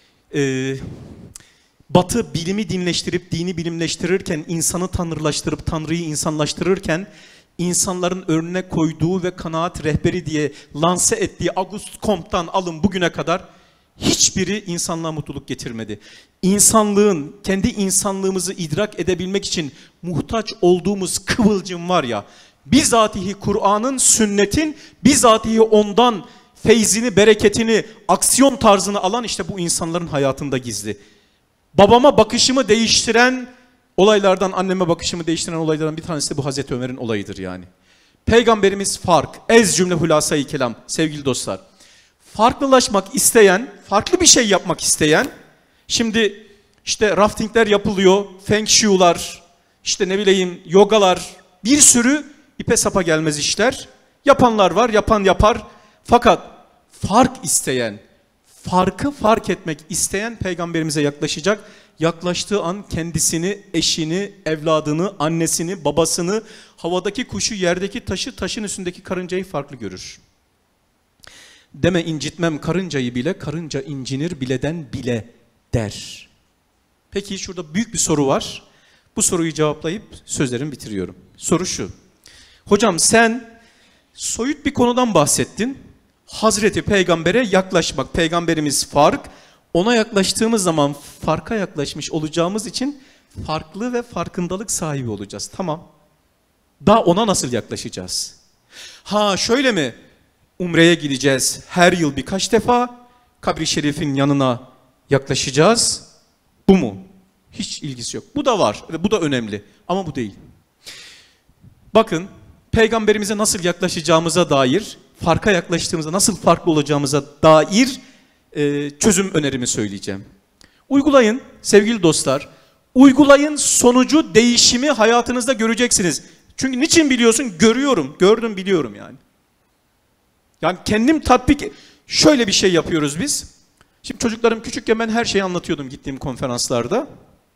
Batı bilimi dinleştirip dini bilimleştirirken, insanı tanrılaştırıp Tanrı'yı insanlaştırırken, insanların önüne koyduğu ve kanaat rehberi diye lanse ettiği Auguste Comte'dan alın bugüne kadar hiçbiri insanlığa mutluluk getirmedi. İnsanlığın, kendi insanlığımızı idrak edebilmek için muhtaç olduğumuz kıvılcım var ya, bizatihi Kur'an'ın, sünnetin, bizatihi ondan feyzini, bereketini, aksiyon tarzını alan işte bu insanların hayatında gizli. Babama bakışımı değiştiren olaylardan, anneme bakışımı değiştiren olaylardan bir tanesi de bu Hazreti Ömer'in olayıdır yani. Peygamberimiz fark, ez cümle hulasa-i kelam sevgili dostlar. Farklılaşmak isteyen, farklı bir şey yapmak isteyen, şimdi işte raftingler yapılıyor, feng shui'lar, işte ne bileyim yogalar, bir sürü ipe sapa gelmez işler. Yapanlar var, yapan yapar. Fakat fark isteyen, farkı fark etmek isteyen peygamberimize yaklaşacak. Yaklaştığı an kendisini, eşini, evladını, annesini, babasını, havadaki kuşu, yerdeki taşı, taşın üstündeki karıncayı farklı görür. Deme incitmem karıncayı bile, karınca incinir bileden bile der. Peki şurada büyük bir soru var. Bu soruyu cevaplayıp sözlerimi bitiriyorum. Soru şu. Hocam sen soyut bir konudan bahsettin. Hazreti Peygamber'e yaklaşmak, Peygamberimiz fark. Ona yaklaştığımız zaman farka yaklaşmış olacağımız için farklı ve farkındalık sahibi olacağız. Tamam. Daha ona nasıl yaklaşacağız? Ha şöyle mi? Umre'ye gideceğiz her yıl birkaç defa, kabri şerifin yanına yaklaşacağız. Bu mu? Hiç ilgisi yok. Bu da var ve bu da önemli ama bu değil. Bakın peygamberimize nasıl yaklaşacağımıza dair, farka yaklaştığımızda nasıl farklı olacağımıza dair çözüm önerimi söyleyeceğim. Uygulayın sevgili dostlar. Uygulayın, sonucu, değişimi hayatınızda göreceksiniz. Çünkü niçin biliyorsun? Görüyorum, gördüm biliyorum yani. Yani kendim tatbik, şöyle bir şey yapıyoruz biz. Şimdi çocuklarım küçükken ben her şeyi anlatıyordum gittiğim konferanslarda.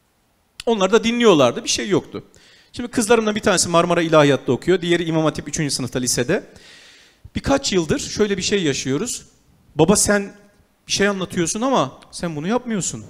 Onlar da dinliyorlardı, bir şey yoktu. Şimdi kızlarımdan bir tanesi Marmara İlahiyat'ta okuyor, diğeri İmam Hatip 3. sınıfta lisede. Birkaç yıldır şöyle bir şey yaşıyoruz. Baba sen bir şey anlatıyorsun ama sen bunu yapmıyorsun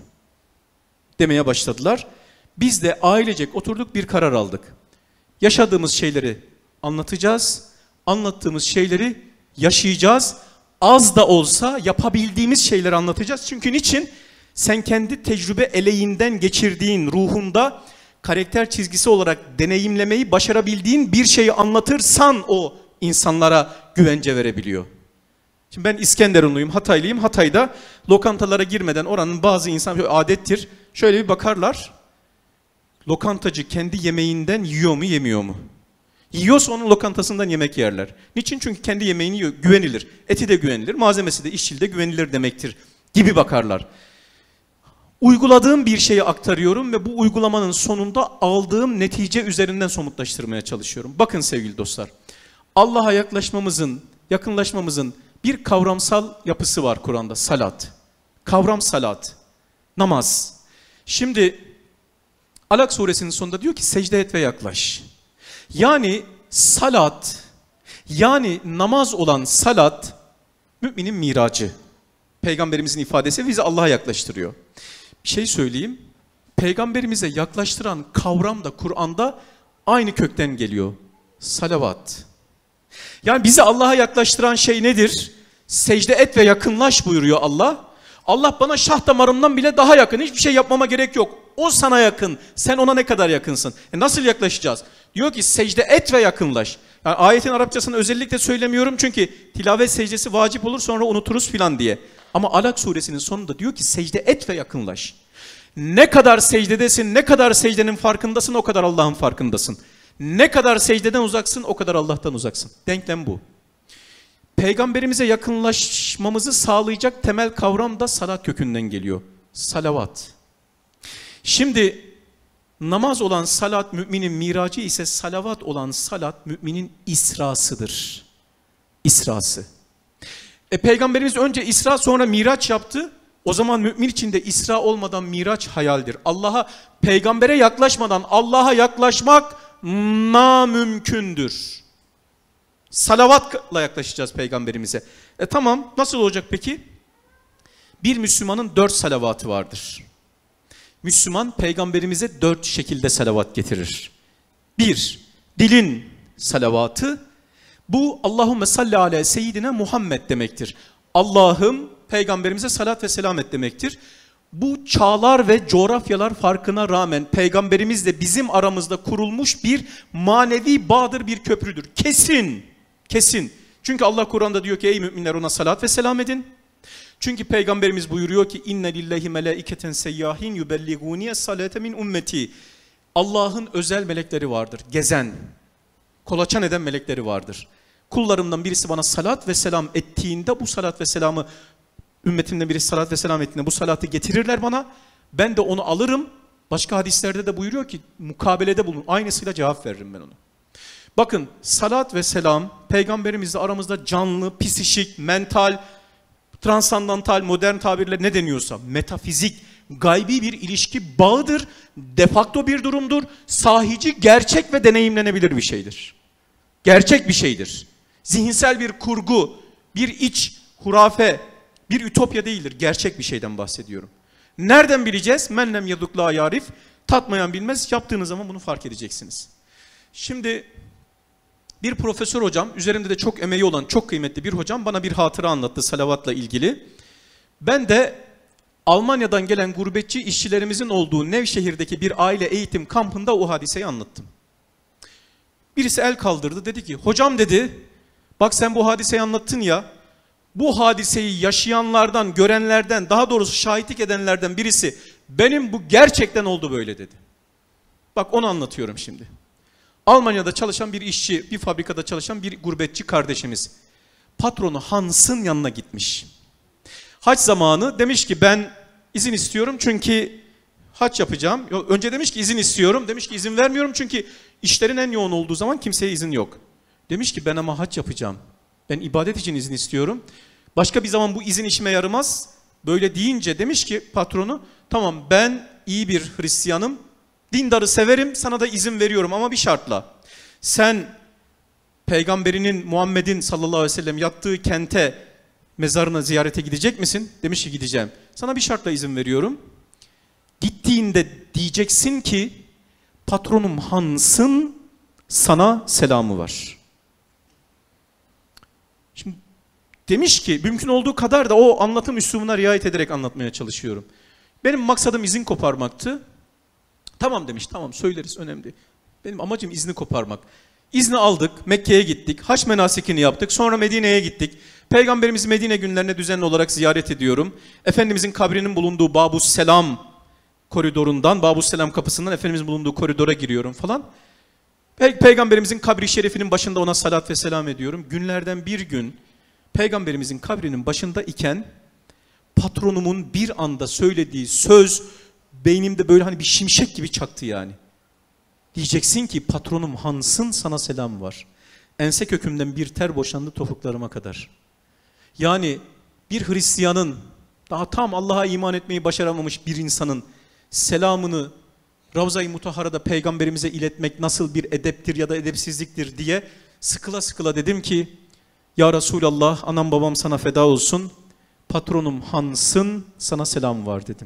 demeye başladılar. Biz de ailecek oturduk, bir karar aldık. Yaşadığımız şeyleri anlatacağız, anlattığımız şeyleri yaşayacağız. Az da olsa yapabildiğimiz şeyleri anlatacağız. Çünkü niçin? Sen kendi tecrübe eleğinden geçirdiğin, ruhunda karakter çizgisi olarak deneyimlemeyi başarabildiğin bir şeyi anlatırsan o insanlara güvence verebiliyor. Şimdi ben İskenderunluyum, Hataylıyım. Hatay'da lokantalara girmeden oranın bazı insan, adettir, şöyle bir bakarlar. Lokantacı kendi yemeğinden yiyor mu, yemiyor mu? Yiyorsa onun lokantasından yemek yerler. Niçin? Çünkü kendi yemeğini yiyor, güvenilir. Eti de güvenilir, malzemesi de, işçiliği de güvenilir demektir gibi bakarlar. Uyguladığım bir şeyi aktarıyorum ve bu uygulamanın sonunda aldığım netice üzerinden somutlaştırmaya çalışıyorum. Bakın sevgili dostlar, Allah'a yakınlaşmamızın bir kavramsal yapısı var Kur'an'da, salat. Kavram salat, namaz. Şimdi Alak suresinin sonunda diyor ki secde et ve yaklaş. Yani salat, yani namaz olan salat, müminin miracı. Peygamberimizin ifadesi bizi Allah'a yaklaştırıyor. Bir şey söyleyeyim, peygamberimize yaklaştıran kavram da Kur'an'da aynı kökten geliyor. Salavat. Yani bizi Allah'a yaklaştıran şey nedir? Secde et ve yakınlaş buyuruyor Allah. Allah bana şah damarımdan bile daha yakın. Hiçbir şey yapmama gerek yok. O sana yakın. Sen ona ne kadar yakınsın? Nasıl yaklaşacağız? Diyor ki secde et ve yakınlaş. Yani ayetin Arapçasını özellikle söylemiyorum çünkü tilavet secdesi vacip olur sonra unuturuz filan diye. Ama Alak suresinin sonunda diyor ki secde et ve yakınlaş. Ne kadar secdedesin, ne kadar secdenin farkındasın o kadar Allah'ın farkındasın. Ne kadar secdeden uzaksın o kadar Allah'tan uzaksın. Denklem bu. Peygamberimize yakınlaşmamızı sağlayacak temel kavram da salat kökünden geliyor. Salavat. Şimdi namaz olan salat müminin miracı ise salavat olan salat müminin israsıdır. İsrası. Peygamberimiz önce isra sonra miraç yaptı. O zaman mümin için de isra olmadan miraç hayaldir. Peygambere yaklaşmadan Allah'a yaklaşmak namümkündür. Salavatla yaklaşacağız peygamberimize. Tamam, nasıl olacak peki? Bir Müslümanın 4 salavatı vardır. Müslüman peygamberimize 4 şekilde salavat getirir. 1. Dilin salavatı. Bu Allahümme salli ala seyyidine Muhammed demektir. Allah'ım peygamberimize salat ve selam et demektir. Bu çağlar ve coğrafyalar farkına rağmen peygamberimizle bizim aramızda kurulmuş bir manevi bağdır, bir köprüdür. Kesin, kesin. Çünkü Allah Kur'an'da diyor ki ey müminler ona salat ve selam edin. Çünkü peygamberimiz buyuruyor ki inne lillahi melaiketen seyyahin yubelliguni salate min ümmeti. Allah'ın özel melekleri vardır. Gezen, kolaçan eden melekleri vardır. Kullarımdan birisi bana salat ve selam ettiğinde bu salat ve selamı, ümmetimden birisi salat ve selam ettiğinde bu salatı getirirler bana. Ben de onu alırım. Başka hadislerde de buyuruyor ki mukabelede bulun. Aynısıyla cevap veririm ben ona. Bakın salat ve selam peygamberimizle aramızda canlı, psişik, mental, transandantal, modern tabirle ne deniyorsa metafizik, gaybi bir ilişki bağıdır. Defakto bir durumdur. Sahici, gerçek ve deneyimlenebilir bir şeydir. Gerçek bir şeydir. Zihinsel bir kurgu, bir iç hurafe, bir ütopya değildir. Gerçek bir şeyden bahsediyorum. Nereden bileceğiz? Men lem yeduk la yarif. Tatmayan bilmez. Yaptığınız zaman bunu fark edeceksiniz. Şimdi bir profesör hocam, üzerimde de çok emeği olan çok kıymetli bir hocam bana bir hatıra anlattı salavatla ilgili. Ben de Almanya'dan gelen gurbetçi işçilerimizin olduğu Nevşehir'deki bir aile eğitim kampında o hadiseyi anlattım. Birisi el kaldırdı, dedi ki hocam dedi, bak sen bu hadiseyi anlattın ya, bu hadiseyi yaşayanlardan, görenlerden, daha doğrusu şahitlik edenlerden birisi benim bu gerçekten oldu böyle dedi. Bak onu anlatıyorum şimdi. Almanya'da çalışan bir işçi, bir fabrikada çalışan bir gurbetçi kardeşimiz. Patronu Hans'ın yanına gitmiş. Hac zamanı demiş ki ben izin istiyorum çünkü hac yapacağım. Önce demiş ki izin istiyorum. Demiş ki izin vermiyorum çünkü işlerin en yoğun olduğu zaman kimseye izin yok. Demiş ki ben ama hac yapacağım. Ben ibadet için izin istiyorum. Başka bir zaman bu izin işime yaramaz. Böyle deyince demiş ki patronu, tamam ben iyi bir Hristiyanım. Dindarı severim, sana da izin veriyorum ama bir şartla. Sen peygamberinin, Muhammed'in sallallahu aleyhi ve sellem yattığı kente, mezarına ziyarete gidecek misin? Demiş ki gideceğim. Sana bir şartla izin veriyorum. Gittiğinde diyeceksin ki patronum Hans'ın sana selamı var. Şimdi demiş ki mümkün olduğu kadar da o anlatım üslubuna riayet ederek anlatmaya çalışıyorum. Benim maksadım izin koparmaktı. Tamam demiş, tamam söyleriz, önemli değil. Benim amacım izni koparmak. İzni aldık, Mekke'ye gittik, hac menasikini yaptık, sonra Medine'ye gittik. Peygamberimizi Medine günlerine düzenli olarak ziyaret ediyorum. Efendimizin kabrinin bulunduğu Babus Selam koridorundan, Babus Selam kapısından Efendimizin bulunduğu koridora giriyorum falan. Peygamberimizin kabri şerifinin başında ona salat ve selam ediyorum. Günlerden bir gün Peygamberimizin kabrinin başında iken patronumun bir anda söylediği söz beynimde böyle hani bir şimşek gibi çaktı yani. Diyeceksin ki patronum Hans'ın sana selamı var. Ense kökümden bir ter boşandı topuklarıma kadar. Yani bir Hristiyanın, daha tam Allah'a iman etmeyi başaramamış bir insanın selamını Ravza-i Mutahhara'da peygamberimize iletmek nasıl bir edeptir ya da edepsizliktir diye sıkıla sıkıla dedim ki ya Resulallah, anam babam sana feda olsun, patronum Hans'ın sana selamı var dedim.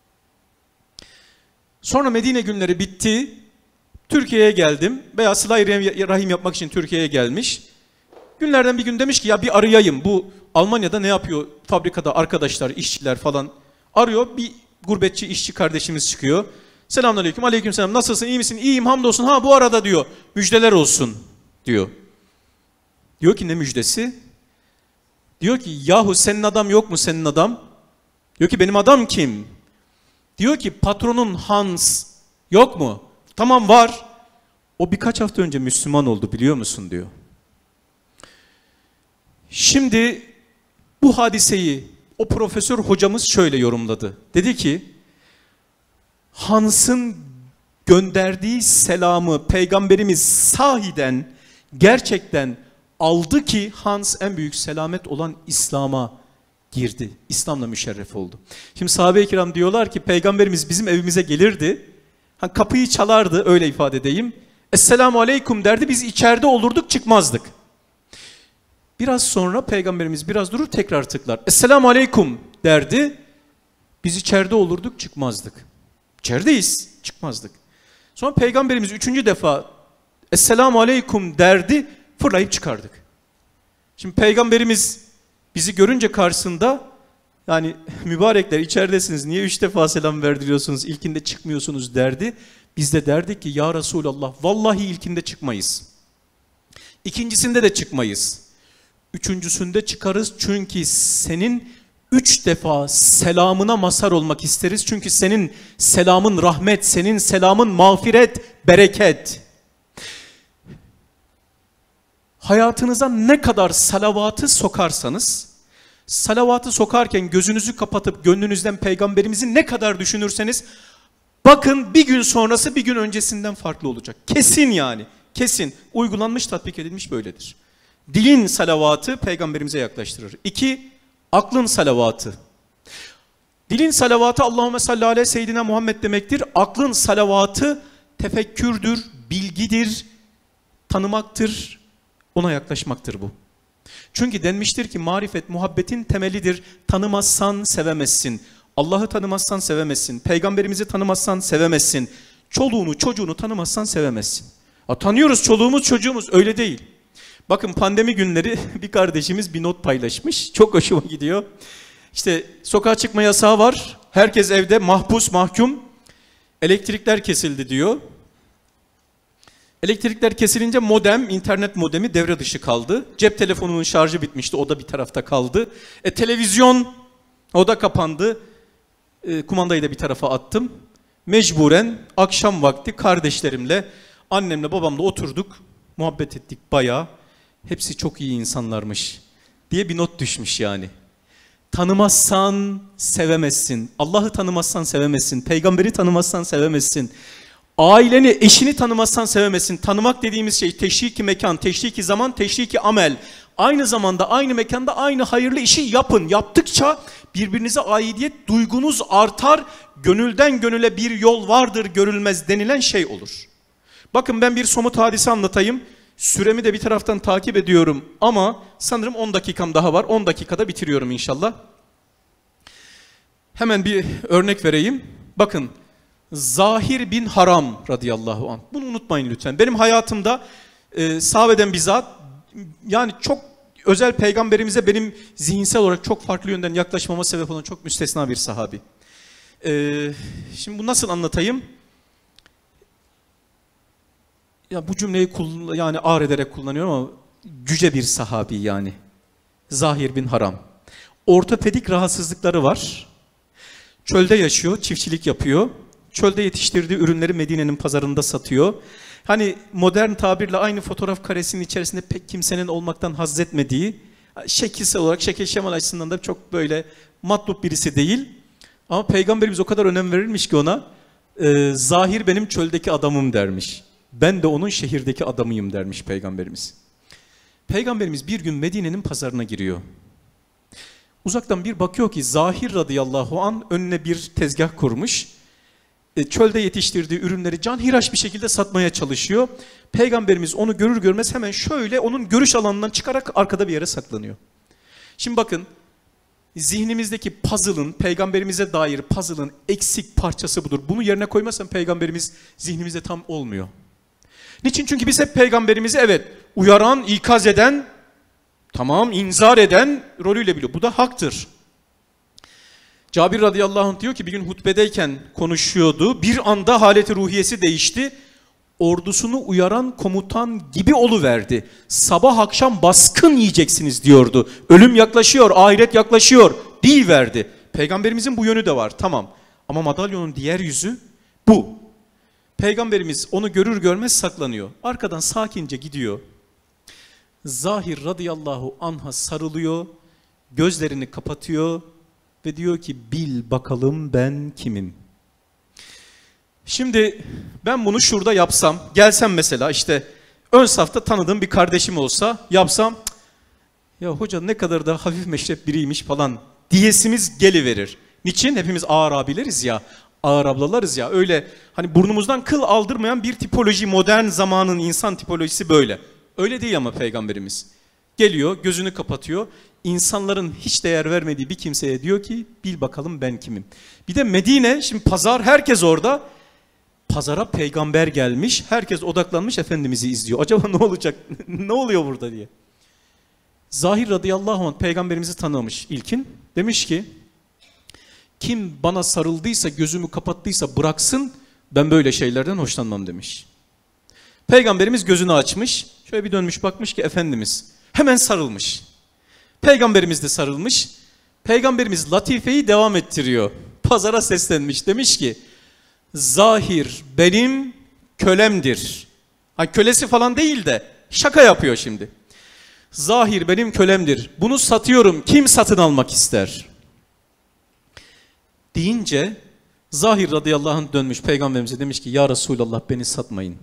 Sonra Medine günleri bitti. Türkiye'ye geldim veya sıla-i rahim yapmak için Türkiye'ye gelmiş. Günlerden bir gün demiş ki ya bir arayayım, bu Almanya'da ne yapıyor fabrikada arkadaşlar, işçiler falan arıyor. Bir gurbetçi işçi kardeşimiz çıkıyor. Selamünaleyküm, aleykümselam, nasılsın, iyi misin? İyiyim hamdolsun, ha bu arada diyor müjdeler olsun diyor. Diyor ki ne müjdesi? Diyor ki yahu senin adam yok mu, senin adam? Diyor ki benim adam kim? Diyor ki patronun Hans yok mu? Tamam var. O birkaç hafta önce Müslüman oldu biliyor musun diyor. Şimdi bu hadiseyi o profesör hocamız şöyle yorumladı. Dedi ki Hans'ın gönderdiği selamı peygamberimiz sahiden gerçekten aldı ki Hans en büyük selamet olan İslam'a girdi. İslam'la müşerref oldu. Şimdi sahabe-i kiram diyorlar ki peygamberimiz bizim evimize gelirdi. Kapıyı çalardı, öyle ifade edeyim. Esselamu aleyküm derdi, biz içeride olurduk, çıkmazdık. Biraz sonra peygamberimiz biraz durur, tekrar tıklar. Esselamu aleyküm derdi, biz içeride olurduk, çıkmazdık. İçerideyiz, çıkmazdık. Sonra peygamberimiz 3. defa Esselamu aleyküm derdi, fırlayıp çıkardık. Şimdi peygamberimiz bizi görünce karşısında, yani mübarekler içeridesiniz, niye 3 defa selam verdiriyorsunuz, ilkinde çıkmıyorsunuz derdi. Biz de derdik ki ya Resulallah vallahi ilkinde çıkmayız. İkincisinde de çıkmayız. Üçüncüsünde çıkarız çünkü senin 3 defa selamına mazhar olmak isteriz. Çünkü senin selamın rahmet, senin selamın mağfiret, bereket. Hayatınıza ne kadar salavatı sokarsanız, salavatı sokarken gözünüzü kapatıp gönlünüzden peygamberimizi ne kadar düşünürseniz, bakın bir gün sonrası bir gün öncesinden farklı olacak. Kesin yani, kesin. Uygulanmış, tatbik edilmiş böyledir. Dilin salavatı peygamberimize yaklaştırır. 2, aklın salavatı. Dilin salavatı Allahümme salli aleyhi seyyidina Muhammed demektir. Aklın salavatı tefekkürdür, bilgidir, tanımaktır, ona yaklaşmaktır bu. Çünkü denmiştir ki marifet muhabbetin temelidir. Tanımazsan sevemezsin. Allah'ı tanımazsan sevemezsin. Peygamberimizi tanımazsan sevemezsin. Çoluğunu çocuğunu tanımazsan sevemezsin. Tanıyoruz çoluğumuz çocuğumuz, öyle değil. Bakın pandemi günleri bir kardeşimiz bir not paylaşmış. Çok hoşuma gidiyor. İşte sokağa çıkma yasağı var. Herkes evde mahpus mahkum. Elektrikler kesildi diyor. Elektrikler kesilince modem, internet modemi devre dışı kaldı. Cep telefonunun şarjı bitmişti, o da bir tarafta kaldı. Televizyon, o da kapandı. Kumandayı da bir tarafa attım. Mecburen akşam vakti kardeşlerimle, annemle babamla oturduk. Muhabbet ettik bayağı. Hepsi çok iyi insanlarmış diye bir not düşmüş yani. Tanımazsan sevemezsin. Allah'ı tanımazsan sevemezsin. Peygamberi tanımazsan sevemezsin. Aileni, eşini tanımazsan sevemezsin. Tanımak dediğimiz şey teşriki mekan, teşriki zaman, teşriki amel. Aynı zamanda, aynı mekanda aynı hayırlı işi yapın. Yaptıkça birbirinize aidiyet duygunuz artar. Gönülden gönüle bir yol vardır görülmez denilen şey olur. Bakın ben bir somut hadise anlatayım. Süremi de bir taraftan takip ediyorum ama sanırım 10 dakikam daha var. 10 dakikada bitiriyorum inşallah. Hemen bir örnek vereyim. Bakın, Zahir bin Haram radıyallahu anh. Bunu unutmayın lütfen. Benim hayatımda sahabeden bizzat, yani çok özel, peygamberimize benim zihinsel olarak çok farklı yönden yaklaşmama sebep olan çok müstesna bir sahabi. Şimdi bu nasıl anlatayım? Ya bu cümleyi yani ağır ederek kullanıyorum ama cüce bir sahabi yani. Zahir bin Haram. Ortopedik rahatsızlıkları var. Çölde yaşıyor, çiftçilik yapıyor. Çölde yetiştirdiği ürünleri Medine'nin pazarında satıyor. Hani modern tabirle aynı fotoğraf karesinin içerisinde pek kimsenin olmaktan haz etmediği, şekilsel olarak, şekil şemal açısından da çok böyle matlup birisi değil. Ama Peygamberimiz o kadar önem verilmiş ki ona, Zahir benim çöldeki adamım dermiş. Ben de onun şehirdeki adamıyım dermiş Peygamberimiz. Peygamberimiz bir gün Medine'nin pazarına giriyor. Uzaktan bir bakıyor ki Zahir radıyallahu an önüne bir tezgah kurmuş. Çölde yetiştirdiği ürünleri canhıraş bir şekilde satmaya çalışıyor. Peygamberimiz onu görür görmez hemen şöyle onun görüş alanından çıkarak arkada bir yere saklanıyor. Şimdi bakın, zihnimizdeki puzzle'ın, peygamberimize dair puzzle'ın eksik parçası budur. Bunu yerine koymazsan peygamberimiz zihnimizde tam olmuyor. Niçin? Çünkü biz hep peygamberimizi evet uyaran, ikaz eden, tamam inzar eden rolüyle biliyor. Bu da haktır. Cabir radıyallahu anh diyor ki bir gün hutbedeyken konuşuyordu. Bir anda haleti ruhiyesi değişti. Ordusunu uyaran komutan gibi oluverdi. Sabah akşam baskın yiyeceksiniz diyordu. Ölüm yaklaşıyor, ahiret yaklaşıyor deyiverdi. Peygamberimizin bu yönü de var, tamam. Ama madalyonun diğer yüzü bu. Peygamberimiz onu görür görmez saklanıyor. Arkadan sakince gidiyor. Zahir radıyallahu anh'a sarılıyor. Gözlerini kapatıyor. Ve diyor ki bil bakalım ben kimim? Şimdi ben bunu şurada yapsam, gelsem mesela işte ön safta tanıdığım bir kardeşim olsa yapsam, ya hoca ne kadar da hafif meşrep biriymiş falan diyesimiz geliverir. Niçin? Hepimiz ağır abileriz ya, ağır ablalarız ya, öyle hani burnumuzdan kıl aldırmayan bir tipoloji, modern zamanın insan tipolojisi böyle. Öyle değil ama Peygamberimiz. Geliyor, gözünü kapatıyor. İnsanların hiç değer vermediği bir kimseye diyor ki bil bakalım ben kimim. Bir de Medine, şimdi pazar, herkes orada. Pazara peygamber gelmiş, herkes odaklanmış Efendimiz'i izliyor. Acaba ne olacak, ne oluyor burada diye. Zahir radıyallahu anh peygamberimizi tanımış ilkin. Demiş ki kim bana sarıldıysa, gözümü kapattıysa bıraksın, ben böyle şeylerden hoşlanmam demiş. Peygamberimiz gözünü açmış, şöyle bir dönmüş bakmış ki Efendimiz hemen sarılmış. Peygamberimiz de sarılmış. Peygamberimiz latifeyi devam ettiriyor. Pazara seslenmiş, demiş ki Zahir benim kölemdir. Ha, kölesi falan değil de şaka yapıyor şimdi. Zahir benim kölemdir. Bunu satıyorum. Kim satın almak ister? Deyince Zahir radıyallahu anh dönmüş Peygamberimize, demiş ki ya Resulallah beni satmayın.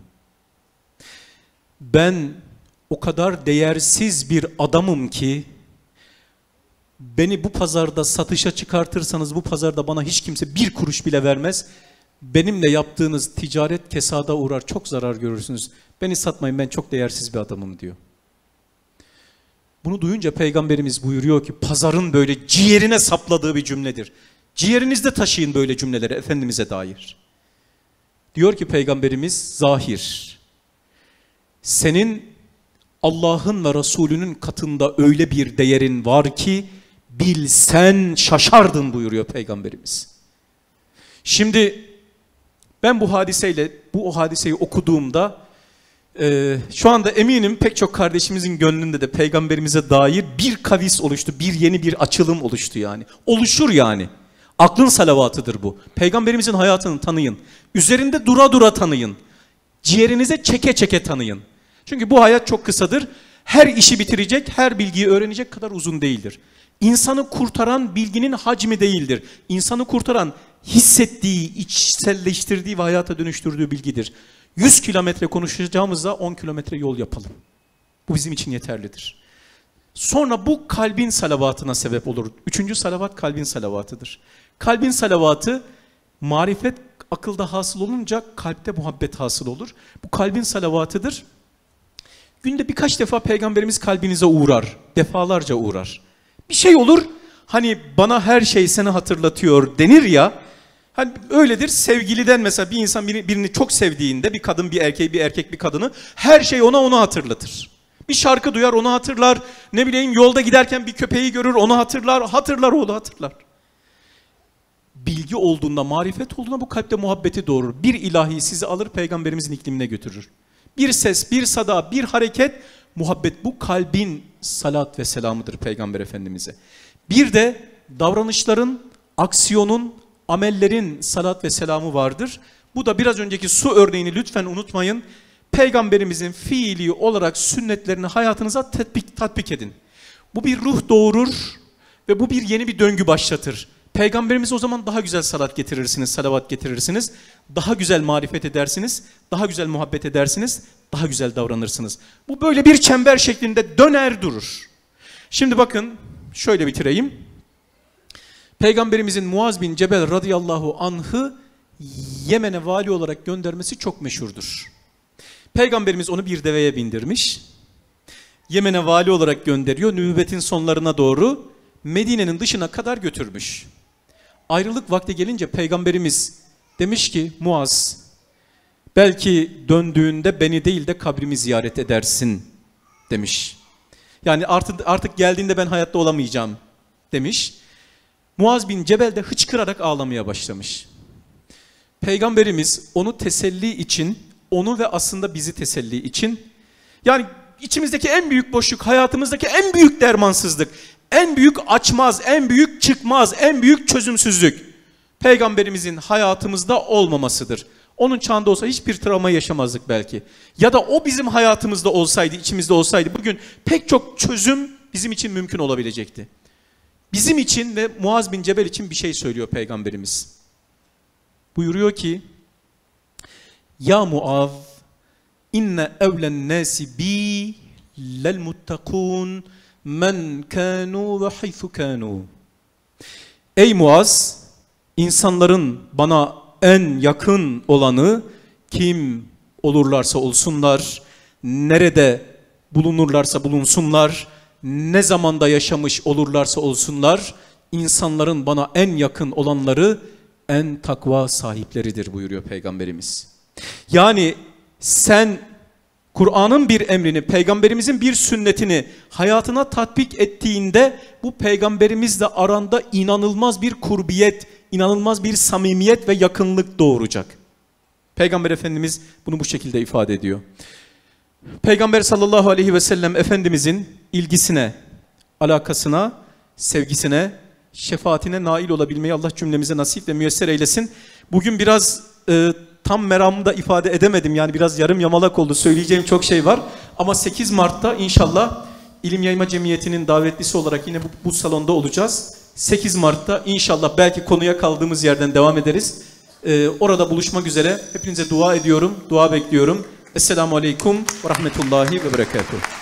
Ben o kadar değersiz bir adamım ki beni bu pazarda satışa çıkartırsanız bu pazarda bana hiç kimse bir kuruş bile vermez. Benimle yaptığınız ticaret kesada uğrar, çok zarar görürsünüz. Beni satmayın, ben çok değersiz bir adamım diyor. Bunu duyunca Peygamberimiz buyuruyor ki pazarın böyle ciğerine sapladığı bir cümledir. Ciğerinizde taşıyın böyle cümleleri Efendimiz'e dair. Diyor ki Peygamberimiz Zahir, senin Allah'ın ve Resulünün katında öyle bir değerin var ki bilsen şaşardın buyuruyor Peygamberimiz. Şimdi ben bu hadiseyi okuduğumda Şu anda eminim pek çok kardeşimizin gönlünde de peygamberimize dair bir kavis oluştu, bir yeni bir açılım oluştu yani. Oluşur yani. Aklın salavatıdır bu. Peygamberimizin hayatını tanıyın. Üzerinde dura dura tanıyın. Ciğerinize çeke çeke tanıyın. Çünkü bu hayat çok kısadır. Her işi bitirecek, her bilgiyi öğrenecek kadar uzun değildir. İnsanı kurtaran bilginin hacmi değildir. İnsanı kurtaran hissettiği, içselleştirdiği ve hayata dönüştürdüğü bilgidir. 100 kilometre konuşacağımızda 10 kilometre yol yapalım. Bu bizim için yeterlidir. Sonra bu kalbin salavatına sebep olur. 3. salavat kalbin salavatıdır. Kalbin salavatı marifet akılda hasıl olunca kalpte muhabbet hasıl olur. Bu kalbin salavatıdır. Günde birkaç defa peygamberimiz kalbinize uğrar. Defalarca uğrar. Bir şey olur. Hani bana her şey seni hatırlatıyor denir ya. Hani öyledir. Sevgiliden mesela bir insan birini çok sevdiğinde, bir kadın bir erkeği, bir erkek bir kadını, her şey onu hatırlatır. Bir şarkı duyar onu hatırlar. Ne bileyim yolda giderken bir köpeği görür onu hatırlar. Hatırlar. Bilgi olduğunda, marifet olduğunda bu kalpte muhabbeti doğurur. Bir ilahi sizi alır peygamberimizin iklimine götürür. Bir ses, bir sada, bir hareket, muhabbet, bu kalbin salat ve selamıdır Peygamber Efendimiz'e. Bir de davranışların, aksiyonun, amellerin salat ve selamı vardır. Bu da biraz önceki su örneğini lütfen unutmayın. Peygamberimizin fiili olarak sünnetlerini hayatınıza tatbik edin. Bu bir ruh doğurur ve bu yeni bir döngü başlatır. Peygamberimize o zaman daha güzel salat getirirsiniz, salavat getirirsiniz. Daha güzel marifet edersiniz, daha güzel muhabbet edersiniz, daha güzel davranırsınız. Bu böyle bir çember şeklinde döner durur. Şimdi bakın şöyle bitireyim. Peygamberimizin Muaz bin Cebel radıyallahu anh'ı Yemen'e vali olarak göndermesi çok meşhurdur. Peygamberimiz onu bir deveye bindirmiş. Yemen'e vali olarak gönderiyor. Nübüvvetin sonlarına doğru Medine'nin dışına kadar götürmüş. Ayrılık vakti gelince Peygamberimiz demiş ki Muaz, belki döndüğünde beni değil de kabrimi ziyaret edersin demiş. Yani artık geldiğinde ben hayatta olamayacağım demiş. Muaz bin Cebel de hıçkırarak ağlamaya başlamış. Peygamberimiz onu teselli için, onu ve aslında bizi teselli için, yani içimizdeki en büyük boşluk, hayatımızdaki en büyük dermansızlık, en büyük açmaz, en büyük çıkmaz, en büyük çözümsüzlük Peygamberimizin hayatımızda olmamasıdır. Onun çağında olsa hiçbir travma yaşamazdık belki. Ya da o bizim hayatımızda olsaydı, içimizde olsaydı bugün pek çok çözüm bizim için mümkün olabilecekti. Bizim için ve Muaz bin Cebel için bir şey söylüyor Peygamberimiz. Buyuruyor ki, Ya Muaz, inne evlen nasi bi lel muttakun men kanu ve haythu kanu. Ey Muaz, insanların bana en yakın olanı kim olurlarsa olsunlar, nerede bulunurlarsa bulunsunlar, ne zamanda yaşamış olurlarsa olsunlar, insanların bana en yakın olanları en takva sahipleridir buyuruyor Peygamberimiz. Yani sen Kur'an'ın bir emrini, Peygamberimizin bir sünnetini hayatına tatbik ettiğinde bu Peygamberimizle aranda inanılmaz bir kurbiyet, inanılmaz bir samimiyet ve yakınlık doğuracak. Peygamber Efendimiz bunu bu şekilde ifade ediyor. Peygamber sallallahu aleyhi ve sellem Efendimizin ilgisine, alakasına, sevgisine, şefaatine nail olabilmeyi Allah cümlemize nasip ve müyesser eylesin. Bugün biraz tam meramı da ifade edemedim. Yani biraz yarım yamalak oldu. Söyleyeceğim çok şey var. Ama 8 Mart'ta inşallah İlim Yayma Cemiyeti'nin davetlisi olarak yine bu salonda olacağız. 8 Mart'ta inşallah belki konuya kaldığımız yerden devam ederiz. Orada buluşmak üzere. Hepinize dua ediyorum, dua bekliyorum. Esselamu Aleyküm ve Rahmetullahi ve Berekatuhu.